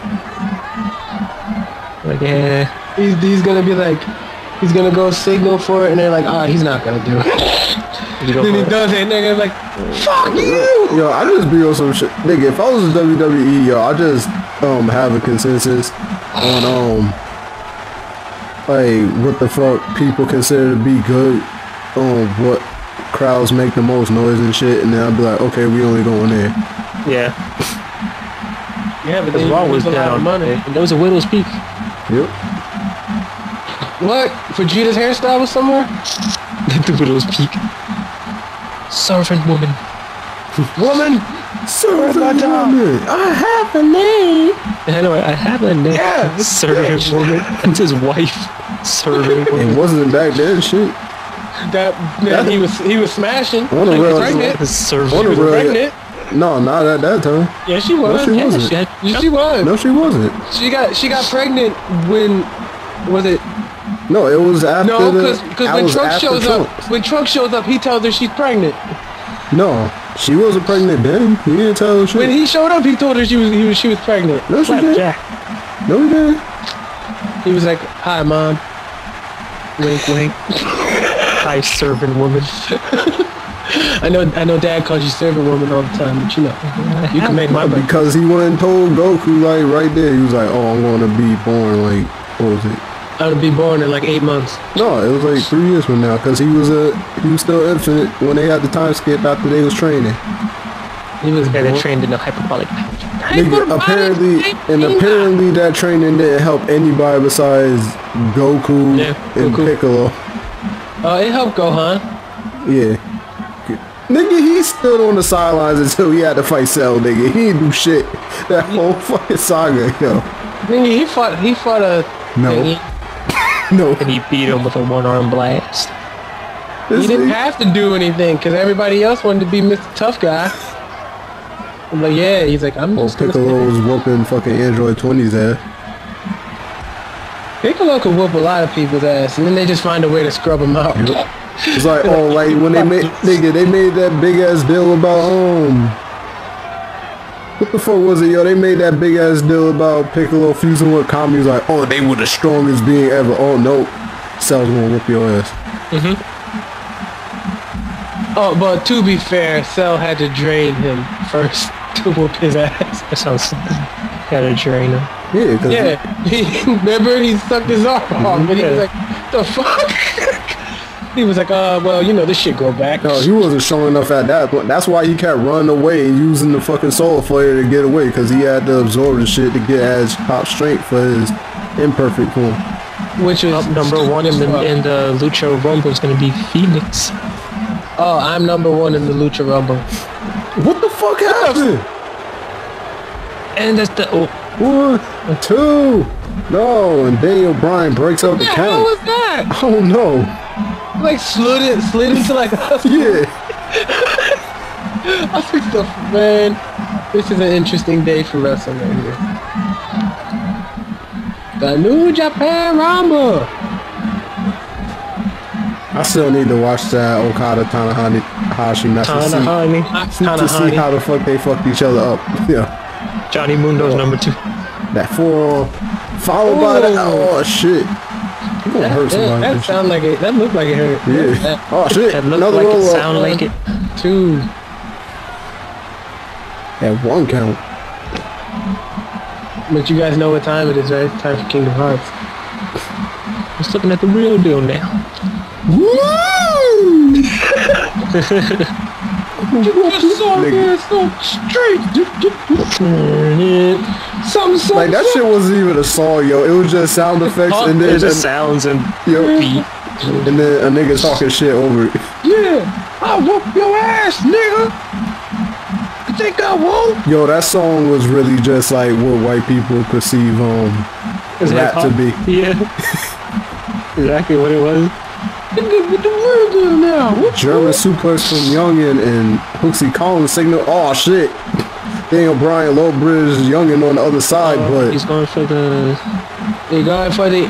Like, yeah. He's gonna be like, he's gonna go signal for it, and they're like, oh, he's not gonna do it. You go Then he for it. does it, and they're like, fuck you! Yo, I just be on some shit. Nigga, if I was in WWE, yo, I just have a consensus on like what the fuck people consider to be good, what crowds make the most noise and shit, and then I'll be like, okay, we only going there. Yeah. Yeah, but Because then Raw you was lose a lot of down. money. And there was a Widow's Peak. Yep. What? Vegeta's hairstyle was somewhere? The Widow's Peak. Servant woman. Woman! Servant woman, I have a name. Anyway, I have a name. Yeah, Servant woman. That's his wife. Servant woman. It wasn't back then, shit. That he was smashing. Wanna Like, realize- pregnant. The servant Wanna She was realize- pregnant. No, not at that time. Yeah, she was. No, she Yeah, wasn't. She was. No, she wasn't. She got pregnant when was it? No, it was after No, the. because that when was Trunk after shows Trunks. up, he tells her she's pregnant. No, she wasn't pregnant then. He didn't tell her shit. When he showed up, he told her she was pregnant. No, she didn't. Jack. No, he didn't. He was like, "Hi, mom." Wink, wink. Hi, servant woman. I know. Dad calls you servant woman all the time, but you know, you can make my breakfast. Because he went and told Goku, like, right there, he was like, oh, I'm going to be born, like, what was it? I'm gonna be born in like 8 months. No, it was like 3 years from now, because he was still infant when they had the time skip after they was training. He was Yeah, born. they trained in a hyperbolic pouch. Nigga, apparently that training didn't help anybody besides Goku Yeah, and Goku. Piccolo. It helped Gohan. Yeah. Nigga, he stood on the sidelines until he had to fight Cell, nigga. He didn't do shit. That whole fucking saga, yo. Nigga, he fought a No. thingy. No. And he beat him with a one-arm blast. He This didn't nigga- have to do anything because everybody else wanted to be Mr. Tough Guy. I'm like, yeah, he's like, I'm Oh, just gonna Piccolo was whooping fucking Android 20's ass. Piccolo could whoop a lot of people's ass, and then they just find a way to scrub him out. It's like, oh, like when they made that big ass deal about what the fuck was it, yo? They made that big ass deal about Piccolo fusing with Kami. He's like, oh, they were the strongest being ever. Oh no, Cell's gonna whip your ass. Oh, but to be fair, Cell had to drain him first to whoop his ass. That sounds... Gotta drain him. Yeah, cause Yeah, remember he sucked his arm off, and he was like, the fuck? He was like, well, you know, this shit go back. no, he wasn't strong enough at that point. That's why he kept running away and using the fucking solar flare to get away, because he had to absorb the shit to get as top strength for his imperfect form. Which is Up number one in the Lucha Rumble is gonna be Phoenix. Oh, I'm number one in the Lucha Rumble. What the fuck happened? And that's the... Oh, 1, 2, no, and Daniel Bryan breaks up the What the hell count. was that? Oh no, Like slid into like yeah. I think the man. This is an interesting day for wrestling right here. The New Japan Rumble. I still need to watch that Okada Tanahashi match to see how the fuck they fucked each other up. Yeah. Johnny Mundo's number 2. That forearm followed by that. Oh shit. You gonna hurt somebody. That sound like it. That looked like it hurt. Yeah. Oh shit. That looked Another like roll it, up. sound like it. 2. At 1 count. But you guys know what time it is, right? It's time for Kingdom Hearts. Just looking at the real deal now. You just saw me so straight. Something. Like that shit wasn't even a song, yo. It was just sound effects and then It just sounds and beat. and then a nigga talking shit over it. Yeah, I'll whoop your ass, nigga. You think I won't? Yo, that song was really just like what white people perceive rap to be. Yeah. Exactly what it was. With the word now. German suplex from Youngin and Hooksy Collins signal. Oh shit. Daniel Bryan, low bridge, Youngin on the other side, but He's going for the... They going for the...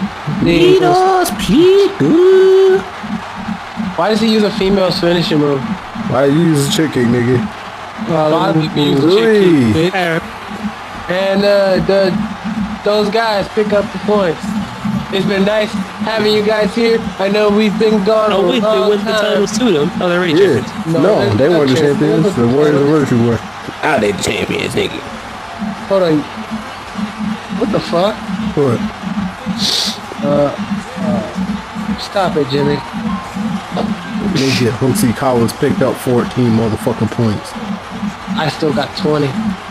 Why does he use a female's finishing move? why you use a chick kick, nigga? A lot of people use Really? chick kick, bitch. And those guys pick up the points. It's been nice having you guys here. I know we've been gone Oh, for wait, a they long win the time. titles too, though. Oh, they're already Yeah. champions. No, they weren't the champions. The Warriors of Virtue were. Ah, they the champions, nigga. Hold on. What the fuck? What? Stop it, Jimmy. Nigga, Hooksy Collins picked up 14 motherfucking points. I still got 20.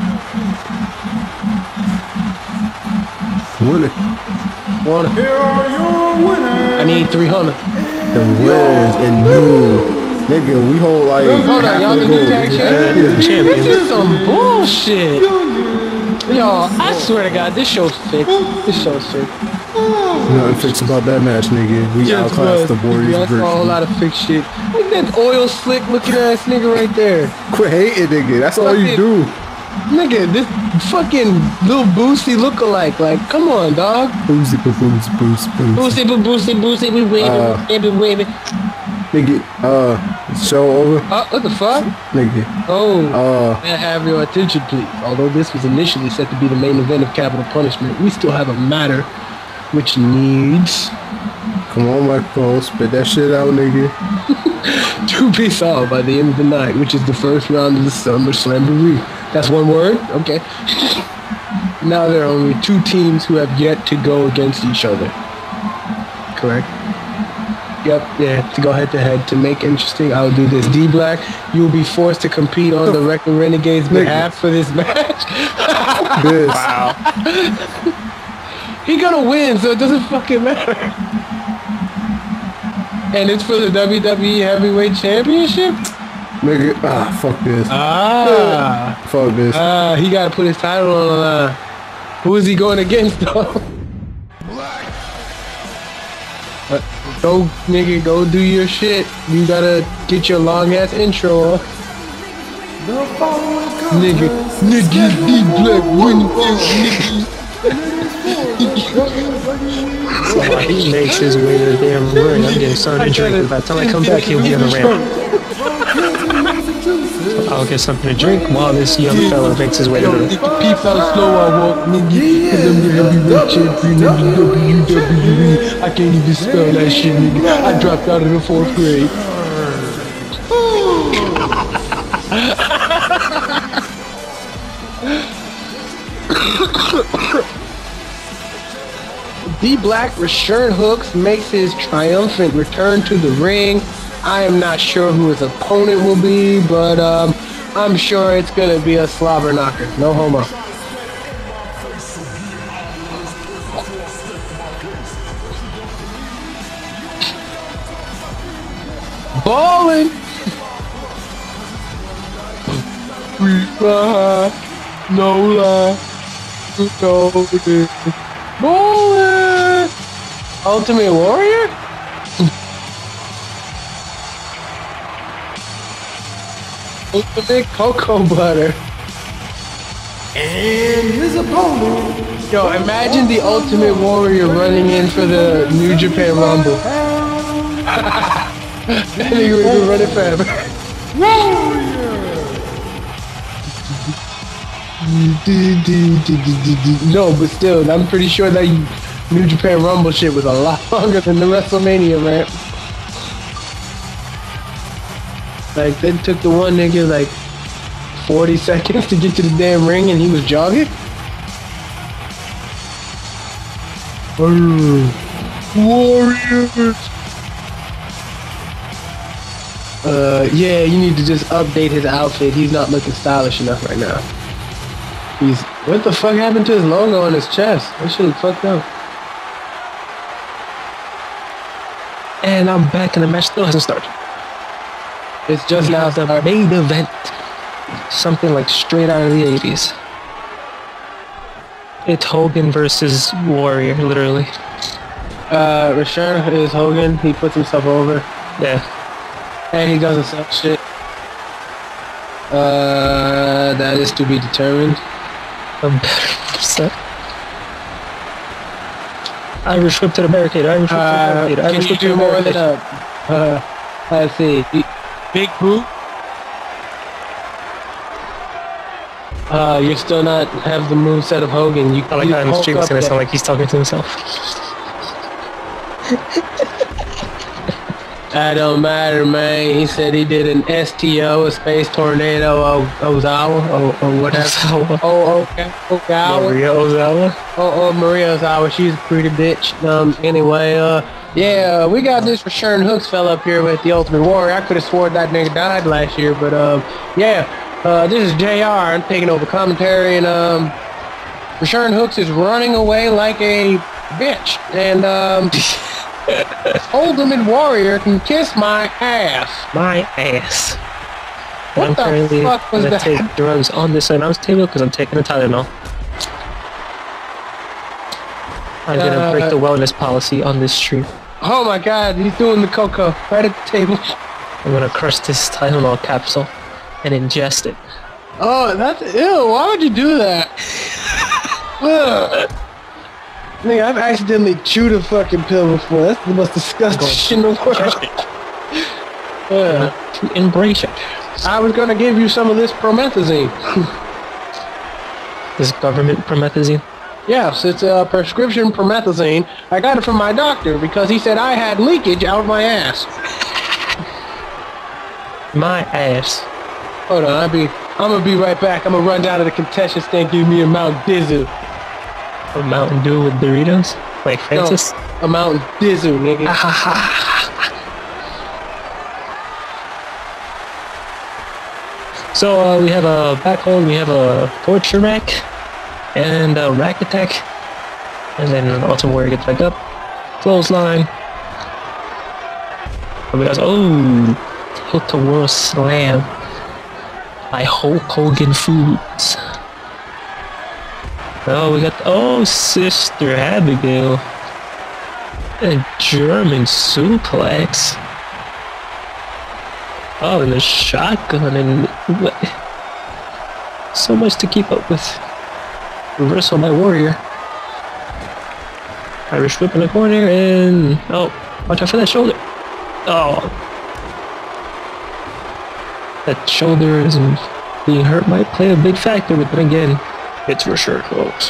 Winner. One. Here are your winners. I need 300. The winners and new. Nigga, we hold like Hold on, half y'all the the goal. new tag champions? Champions. This is some bullshit. Yo, I swear to God, this show's fake. This show's fake. Nothing fixed about that match, nigga. We Just outclassed the Warriors I of saw a whole Virtue. lot of fake shit. Look at that oil slick looking ass nigga right there. Quit hating, nigga. That's all you do. Nigga, this fucking little Boosie lookalike. Like, come on, dog. Boozy, boozy, boozy, boozy. Boosty, we waving. Nigga, show over. What the fuck? Nigga, Oh, may I have your attention, please? Although this was initially set to be the main event of Capital Punishment, we still have a matter which needs come on, Michael. Spit that shit out, nigga. to be solved by the end of the night, which is the first round of the Summerslamboree. That's one word? Okay. Now there are only 2 teams who have yet to go against each other. Correct? Yep, yeah, to go head to head. To make interesting, I'll do this. D-Black, you will be forced to compete on the Record Renegades behalf for this match. This. Wow. He gonna win, so it doesn't fucking matter. And it's for the WWE Heavyweight Championship? Nigga, fuck this. Fuck this. He gotta put his title on the line. Who is he going against, though? Go, nigga, go do your shit. You gotta get your long ass intro on. The following Nigga, contest D-Black winning He makes his way to the damn ring. I'm getting started to drink. By the time I come back, he'll be on the ramp. I'll get something to drink while this young fella makes his way to the ring. Peep how slow I walk, nigga. Cause I'm the heavyweight champion of the WWE. I can't even spell that shit, nigga. I dropped out of the 4th grade. D-Black Return Hooks makes his triumphant return to the ring. I am not sure who his opponent will be, but I'm sure it's gonna be a slobber knocker. No homo. Ballin'. No lie. You know this. Ballin'. Ultimate Warrior? Ultimate Cocoa Butter. and his opponent. Yo, imagine the Ultimate Warrior running in for the New Japan Rumble. And he was running fast. No, but still, I'm pretty sure that New Japan Rumble shit was a lot longer than the WrestleMania, man. Like, they took the one nigga like 40 seconds to get to the damn ring and he was jogging? Warriors! Yeah, you need to just update his outfit. He's not looking stylish enough right now. What the fuck happened to his logo on his chest? That shit look fucked up. And I'm back and the match still hasn't started. It's just We now have the started. main event. Something like straight out of the 80s. It's Hogan versus Warrior, literally. Rashawn is Hogan. He puts himself over. Yeah. And he doesn't sell shit. That is to be determined. A better set. Irish whip to the barricade. Irish whip to the barricade. Can Irish you whip to do the more than barricade. let's see. Big boot? You still not have the moveset of Hogan. You I like you how in the hulk stream it's up gonna that- sound like he's talking to himself. That don't matter, man. He said he did an STO, a space tornado, Ozawa, or whatever. Ozawa. Okay. Ozawa. Maria Ozawa. Maria Ozawa. She's a pretty bitch. Anyway, yeah, we got this Rashawn Hooks fella up here with the Ultimate Warrior. I could have swore that nigga died last year, but yeah. This is JR. I'm taking over commentary, and Rashawn Hooks is running away like a bitch, and Ultimate Warrior can kiss my ass. My ass. What I'm the currently fuck was gonna that? take drugs on this announce table because I'm taking a Tylenol. I'm gonna break the wellness policy on this stream. Oh my god, he's doing the cocoa right at the table. I'm gonna crush this Tylenol capsule and ingest it. Oh, that's ew. Why would you do that? Ugh. Nigga, I've accidentally chewed a fucking pill before. That's the most disgusting shit in the world. To embrace it. I was gonna give you some of this promethazine. This government promethazine. Yes, it's a prescription promethazine. I got it from my doctor because he said I had leakage out of my ass. My ass. Hold on, I'm gonna be right back. I'm gonna run down to the concession stand, give me a Mountain Dizzle. A Mountain Dew with Doritos? Like Francis? No, a Mountain Dizzle, nigga. So we have a back hold, we have a torture rack, and a rack attack, and then Ultimate Warrior gets back up, clothesline. And we got Tilt-A-Whirl Slam by Hulk Hogan Foods. Oh, we got Sister Abigail, a German suplex. Oh, and the shotgun, and what? So much to keep up with. Reversal by Warrior. Irish whip in the corner, and watch out for that shoulder. Oh, that shoulder isn't being hurt might play a big factor, but then again, it's for sure close.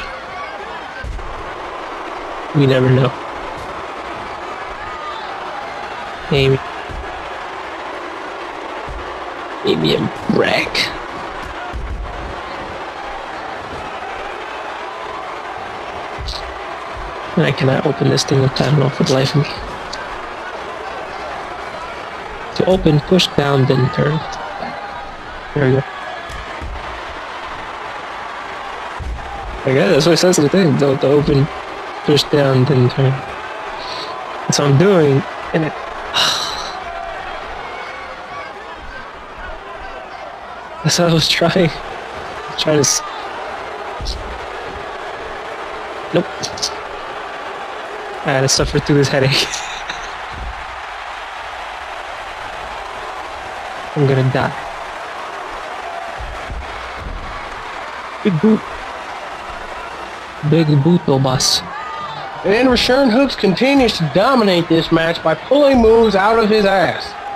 We never know. Amy and Brack. And I cannot open this thing with Tylenol for the life of me. To open, push down, then turn. There we go. Okay, that's what it says in the thing. The open, push down, then turn. That's what I'm doing, and it... That's what I was trying. Trying to... Nope. I had to suffer through this headache. I'm gonna die. Big boot. Big boot, boss. And Rashawn Hooks continues to dominate this match by pulling moves out of his ass.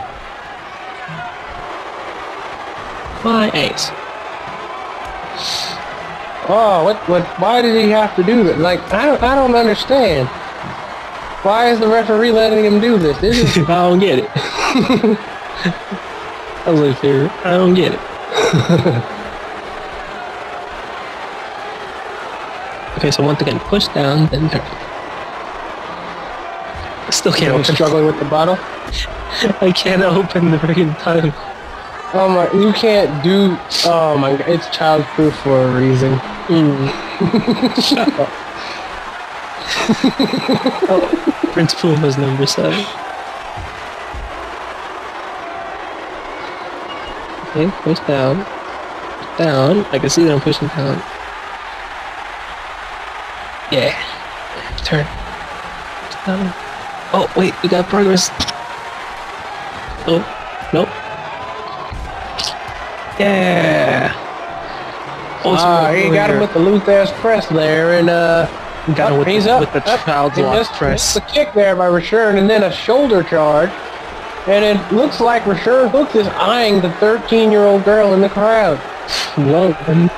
my ass. Oh, what? Why did he have to do that? Like, I don't understand. Why is the referee letting him do this? This is I don't get it. I was like, here, I don't get it. Okay, so once again, push down, then turn. I still can't open. Struggling with the bottle. I can't open the freaking tongue. Oh my! You can't do. Oh my God! It's childproof for a reason. Shut up. Oh, Prince Puma's number 7. Okay, push down. Down. I can see that I'm pushing down. Yeah. Turn. Down. Oh, wait, we got progress. Oh, nope. Yeah. He got him with the loose ass press there, and got him with, he's up. With the child's lock press. The kick there by Rashern, and then a shoulder charge, and it looks like Rashern Hooks is eyeing the 13-year-old girl in the crowd. Logan.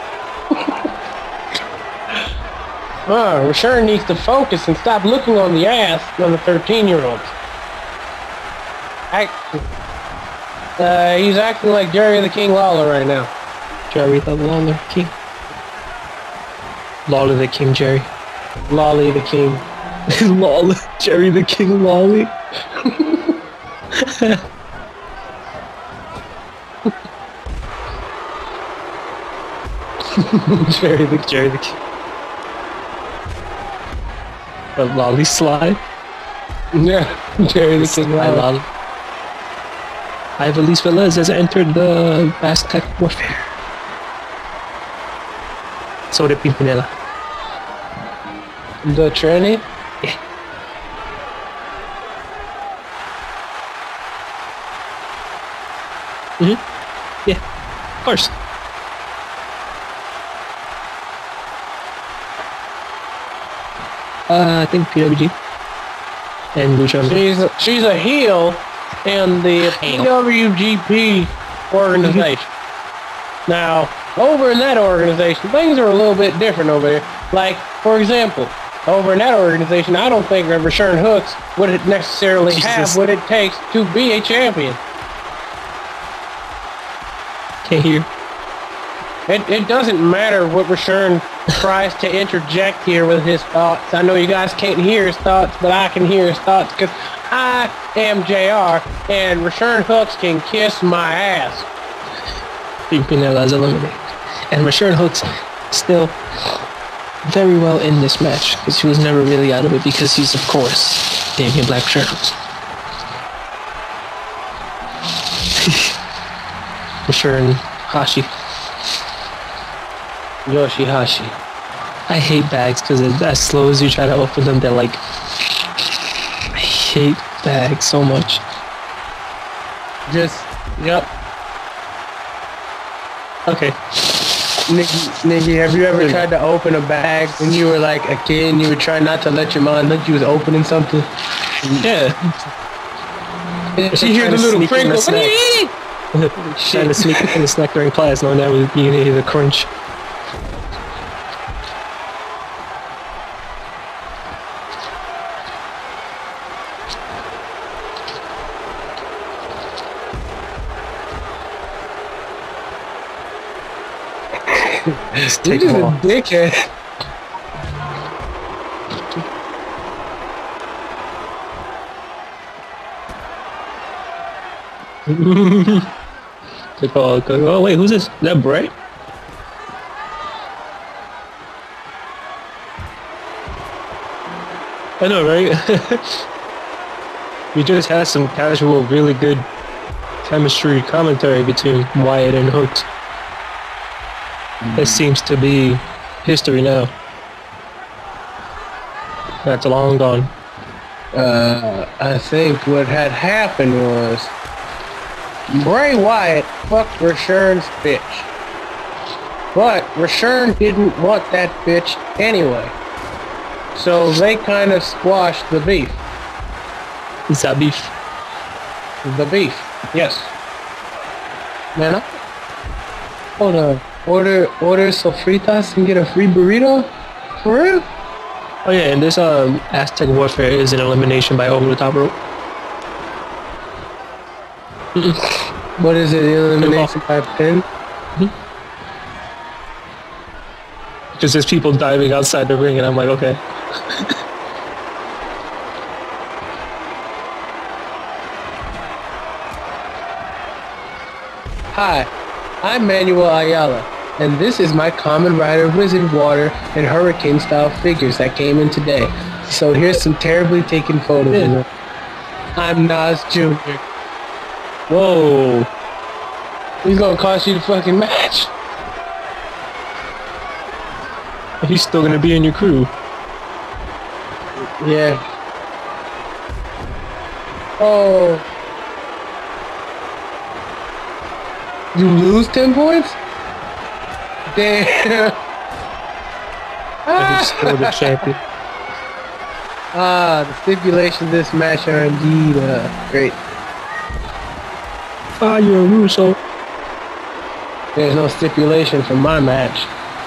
Rashern needs to focus and stop looking on the ass of the 13-year-olds. He's acting like Jerry the King Lawler right now. Jerry the Lawler King. Lawler the King Jerry. Lolly the King. Lawler. Jerry the King Lolly. Jerry the King. The Lolly slide. Yeah, Jerry the King Lolly. Ivan Luis Velez has entered the Aztec warfare. So did Pimpinella. The tranny? Yeah. Yeah, of course. I think PWG and Lucha. She's a heel in the PWGP organization. Now, over in that organization, things are a little bit different over there. Like, for example, over in that organization, I don't think Rashern Hooks would necessarily have what it takes to be a champion. Can't hear. It doesn't matter what Rashern tries to interject here with his thoughts. I know you guys can't hear his thoughts, but I can hear his thoughts because I am JR, and Rashern Hooks can kiss my ass. Pimpinella is eliminated. And Rashern Hooks still very well in this match because he was never really out of it because he's, of course, Damien Black Rashern Hooks. Rashern Hashi. Yoshihashi. I hate bags because as slow as you try to open them, they're like... I hate bags so much. Yep. Okay. Nikki, have you ever tried to open a bag when you were like a kid and you were trying not to let your mom think you was opening something? Yeah. She hears a little crinkle. What are you eating? Trying to sneak in the snack during class, knowing that would be the crunch. You're just a dickhead. Oh, wait, who's this? Is that Bray? I know, right? We just had some casual, really good chemistry commentary between Wyatt and Hooks. That seems to be history now. That's long gone. I think what had happened was Bray Wyatt fucked Rashern's bitch. But Rashern didn't want that bitch anyway. So they kind of squashed the beef. Is that beef? The beef, yes. Nana? Hold on. Order sofritas and get a free burrito? For real? Oh yeah, and this Aztec Warfare is an elimination by over the top rope. What is it? Elimination by pin? Because there's people diving outside the ring, and I'm like, okay. Hi, I'm Manuel Ayala, and this is my Kamen Rider Wizard Water and Hurricane style figures that came in today. So here's some terribly taken photos of them. I'm Nas Jr. Whoa. He's gonna cost you the fucking match. He's still gonna be in your crew. Yeah. Oh. You lose 10 points? Damn. And he's still the champion. The stipulations of this match are indeed great. Fire Russo. There's no stipulation for my match.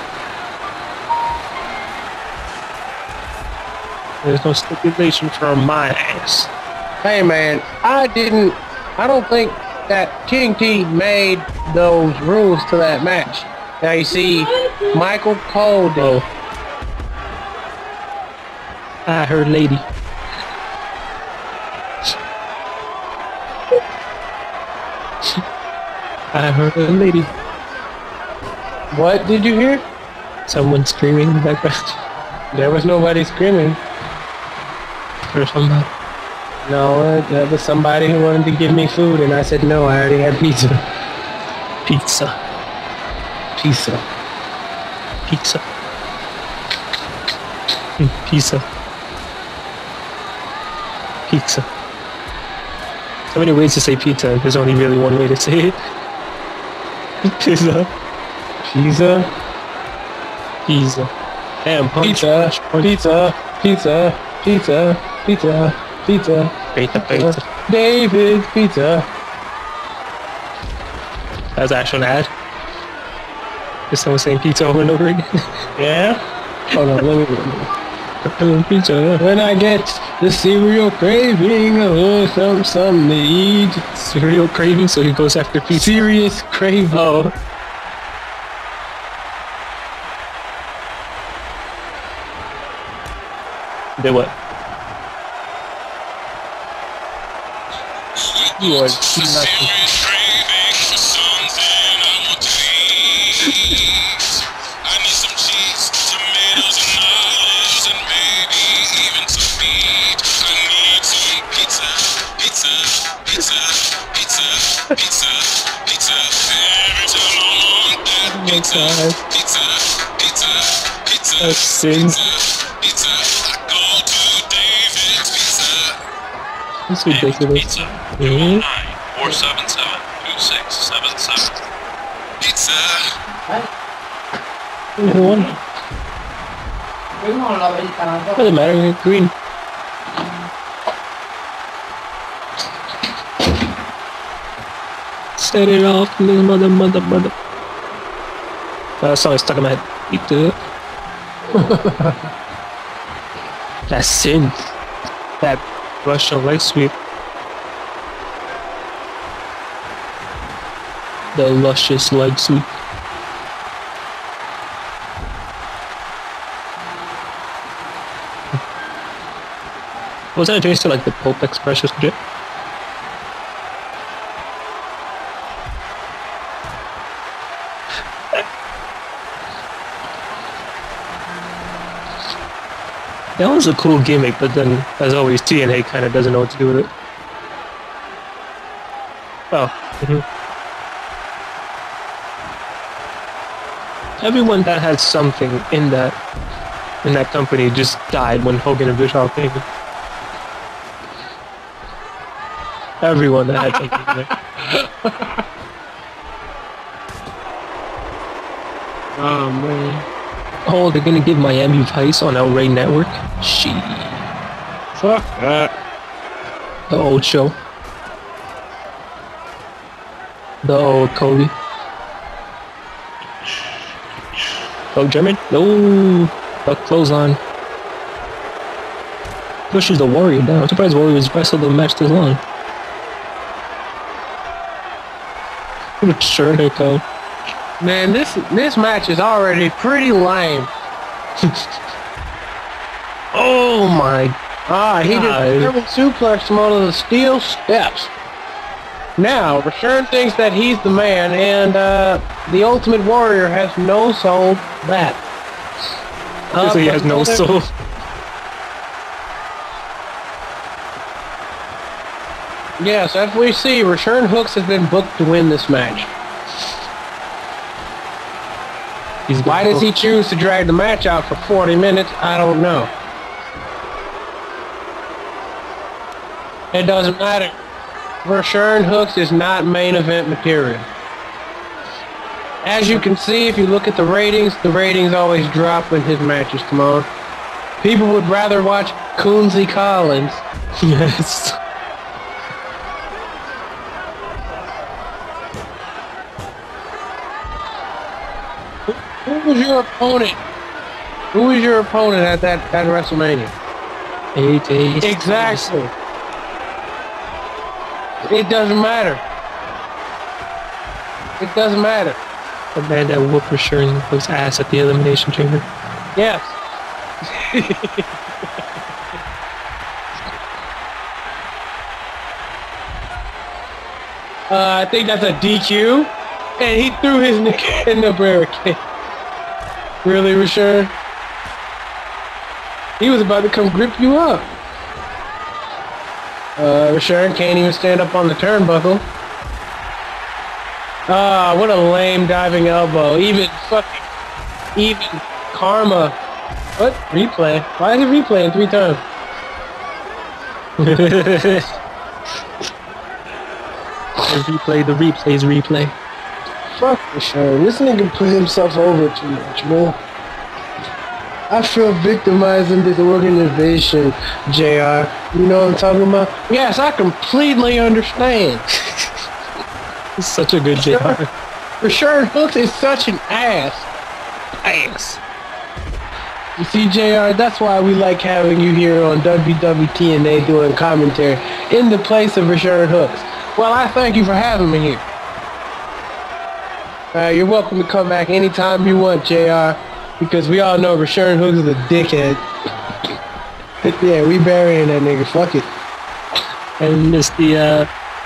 There's no stipulation for my ass. Hey man, I don't think that King T made those rules to that match. Now you see, Michael Cole did. Oh. I heard lady. I heard a lady. What did you hear? Someone screaming in the background. There was nobody screaming. Or somebody. No, there was somebody who wanted to give me food, and I said no, I already had pizza. Pizza. Pizza. Pizza. Pizza. Pizza. So many ways to say pizza. There's only really one way to say it. Pizza. Pizza. Pizza. Damn, punch. Pizza. Punch. Pizza. Pizza. Pizza. Pizza. Pizza. Pizza. Pizza. David's Pizza. That was actually an ad. Just someone saying pizza over and over again. Yeah? Hold on, let me. Pizza. When I get the cereal craving, something to eat. Cereal craving, so he goes after pizza. Serious craving. Oh. Did what? You are nothing. That's sins. That's ridiculous. Mm-hmm. 477-2677. Pizza. One. Doesn't matter, you're green. Set it off, mother. That song is stuck in my head. Pizza. That sin. That Russian leg sweep. The luscious leg sweep. Was that a change to like the Pope Express or shit? That was a cool gimmick, but then, as always, TNA kind of doesn't know what to do with it. Oh. Everyone that had something in that company just died when Hogan and Bischoff came in. Everyone that had something in there. Oh man. Oh, they're gonna give Miami Vice on El Rey Network? Shit. Fuck that. The old show. The old Kobe. Oh, German. No. A clothesline. Pushes the Warrior down. I'm surprised Warriors wrestled the match this long. Sure, they go. Man, this match is already pretty lame. Oh my! He just German suplexed him onto the steel steps. Now, Return thinks that he's the man, and the Ultimate Warrior has no soul left. So he has no soul. Yes, as we see, Return Hooks has been booked to win this match. Why does he choose to drag the match out for 40 minutes? I don't know. It doesn't matter. Return Hooks is not main event material. As you can see, if you look at the ratings always drop when his matches come on. People would rather watch Coonsy Collins. Yes. Who was your opponent? Who was your opponent at that WrestleMania? AJ. Exactly. It doesn't matter. It doesn't matter. The man that whooped Return Hooks' ass at the Elimination Chamber. Yes. I think that's a DQ. And he threw his neck in the barricade. Really, Return? He was about to come grip you up. Return can't even stand up on the turnbuckle. What a lame diving elbow. Even Karma. What? Replay? Why is it replaying 3 times? The replay's replay. Fuck Return. This nigga put himself over too much, man. I feel victimized in this organization, JR. You know what I'm talking about? Yes, I completely understand. He's such a good JR. Return Hooks is such an ass. Ass. You see, JR, that's why we like having you here on WWTNA doing commentary in the place of Return Hooks. Well, I thank you for having me here. You're welcome to come back anytime you want, JR, because we all know Return Hooks is a dickhead. Yeah, we burying that nigga. Fuck it. And it's the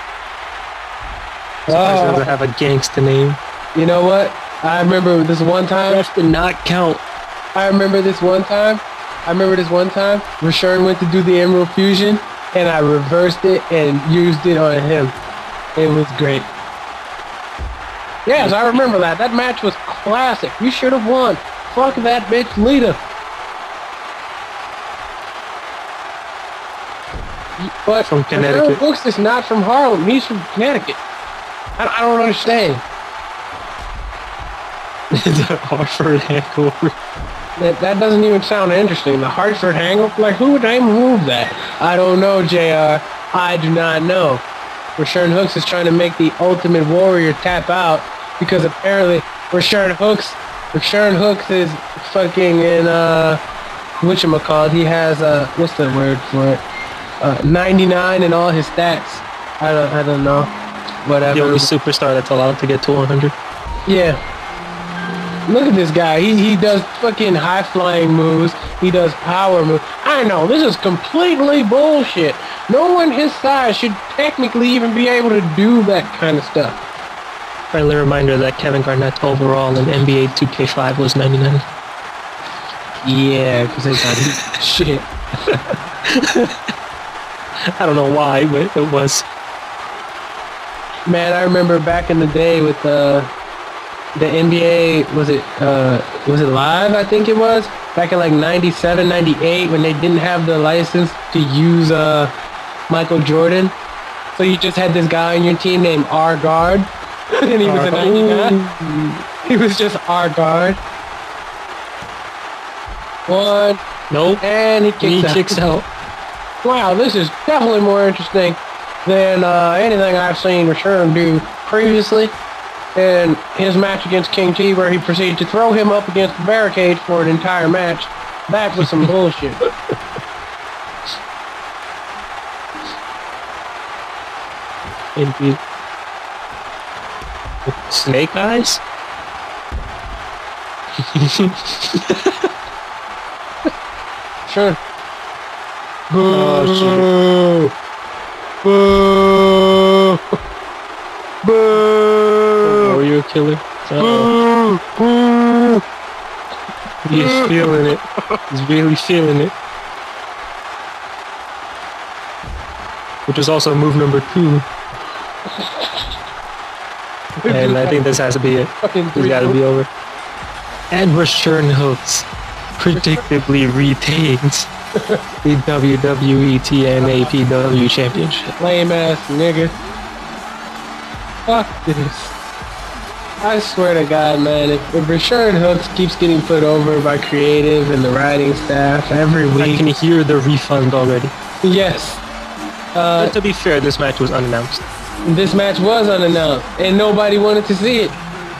doesn't have a gangster name. You know what? I remember this one time. Ref did not count. I remember this one time. Return went to do the Emerald Fusion, and I reversed it and used it on him. It was great. Yes, I remember that. That match was classic. You should have won. Fuck that bitch, Lita. But from Connecticut. Brooks is not from Harlem. He's from Connecticut. I don't understand. The Hartford hangover. That doesn't even sound interesting. The Hartford hangover? Like, who would name move that? I don't know, JR. I do not know. Return Hooks is trying to make the Ultimate Warrior tap out because apparently Return Hooks is fucking in whatchamacallit. He has what's the word for it? 99 in all his stats. I don't know. Whatever. The only superstar that's allowed to get to 100. Yeah. Look at this guy. He does fucking high flying moves. He does power moves. I know, this is completely bullshit. No one his size should technically even be able to do that kind of stuff. Friendly reminder that Kevin Garnett's overall in NBA 2K5 was 99. Yeah, because they got shit. I don't know why, but it was. Man, I remember back in the day with the NBA, was it Live, I think it was? Back in like 97, 98, when they didn't have the license to use Michael Jordan. So you just had this guy on your team named R Guard. And he was a 99. He was just R Guard. One. Nope. And he kicks out. Wow, this is definitely more interesting than anything I've seen Return do previously. and his match against King T, where he proceeded to throw him up against the barricade for an entire match. That was some bullshit. Indeed. With snake eyes? Sure. Oh, Boo! Boo! Warrior killer. He's feeling it. He's really feeling it. Which is also move number 2. And I think this has to be it. This got to be over. And Return Hooks predictably retains the WWE TNAPW Championship. Lame ass nigga. Fuck this. I swear to God, man, if Richard Hooks keeps getting put over by creative and the writing staff every I week. can hear the refund already. Yes. But to be fair, this match was unannounced. This match was unannounced, and nobody wanted to see it.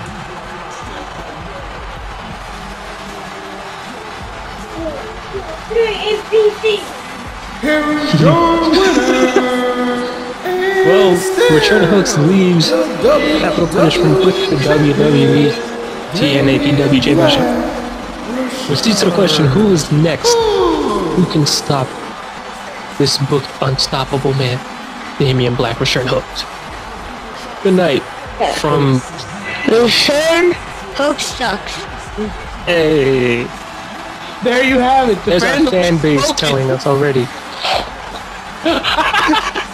Here is your winner. Well, Return Hooks leaves Capital Punishment with the WWE TNAPW Championship. Which leads to the question, who is next? Who can stop this booked unstoppable man, Damian Black, Return Hooks? Good night from... Return Hook sucks. Hey, There you have it. The there's our fandom fan base spoken. telling us already.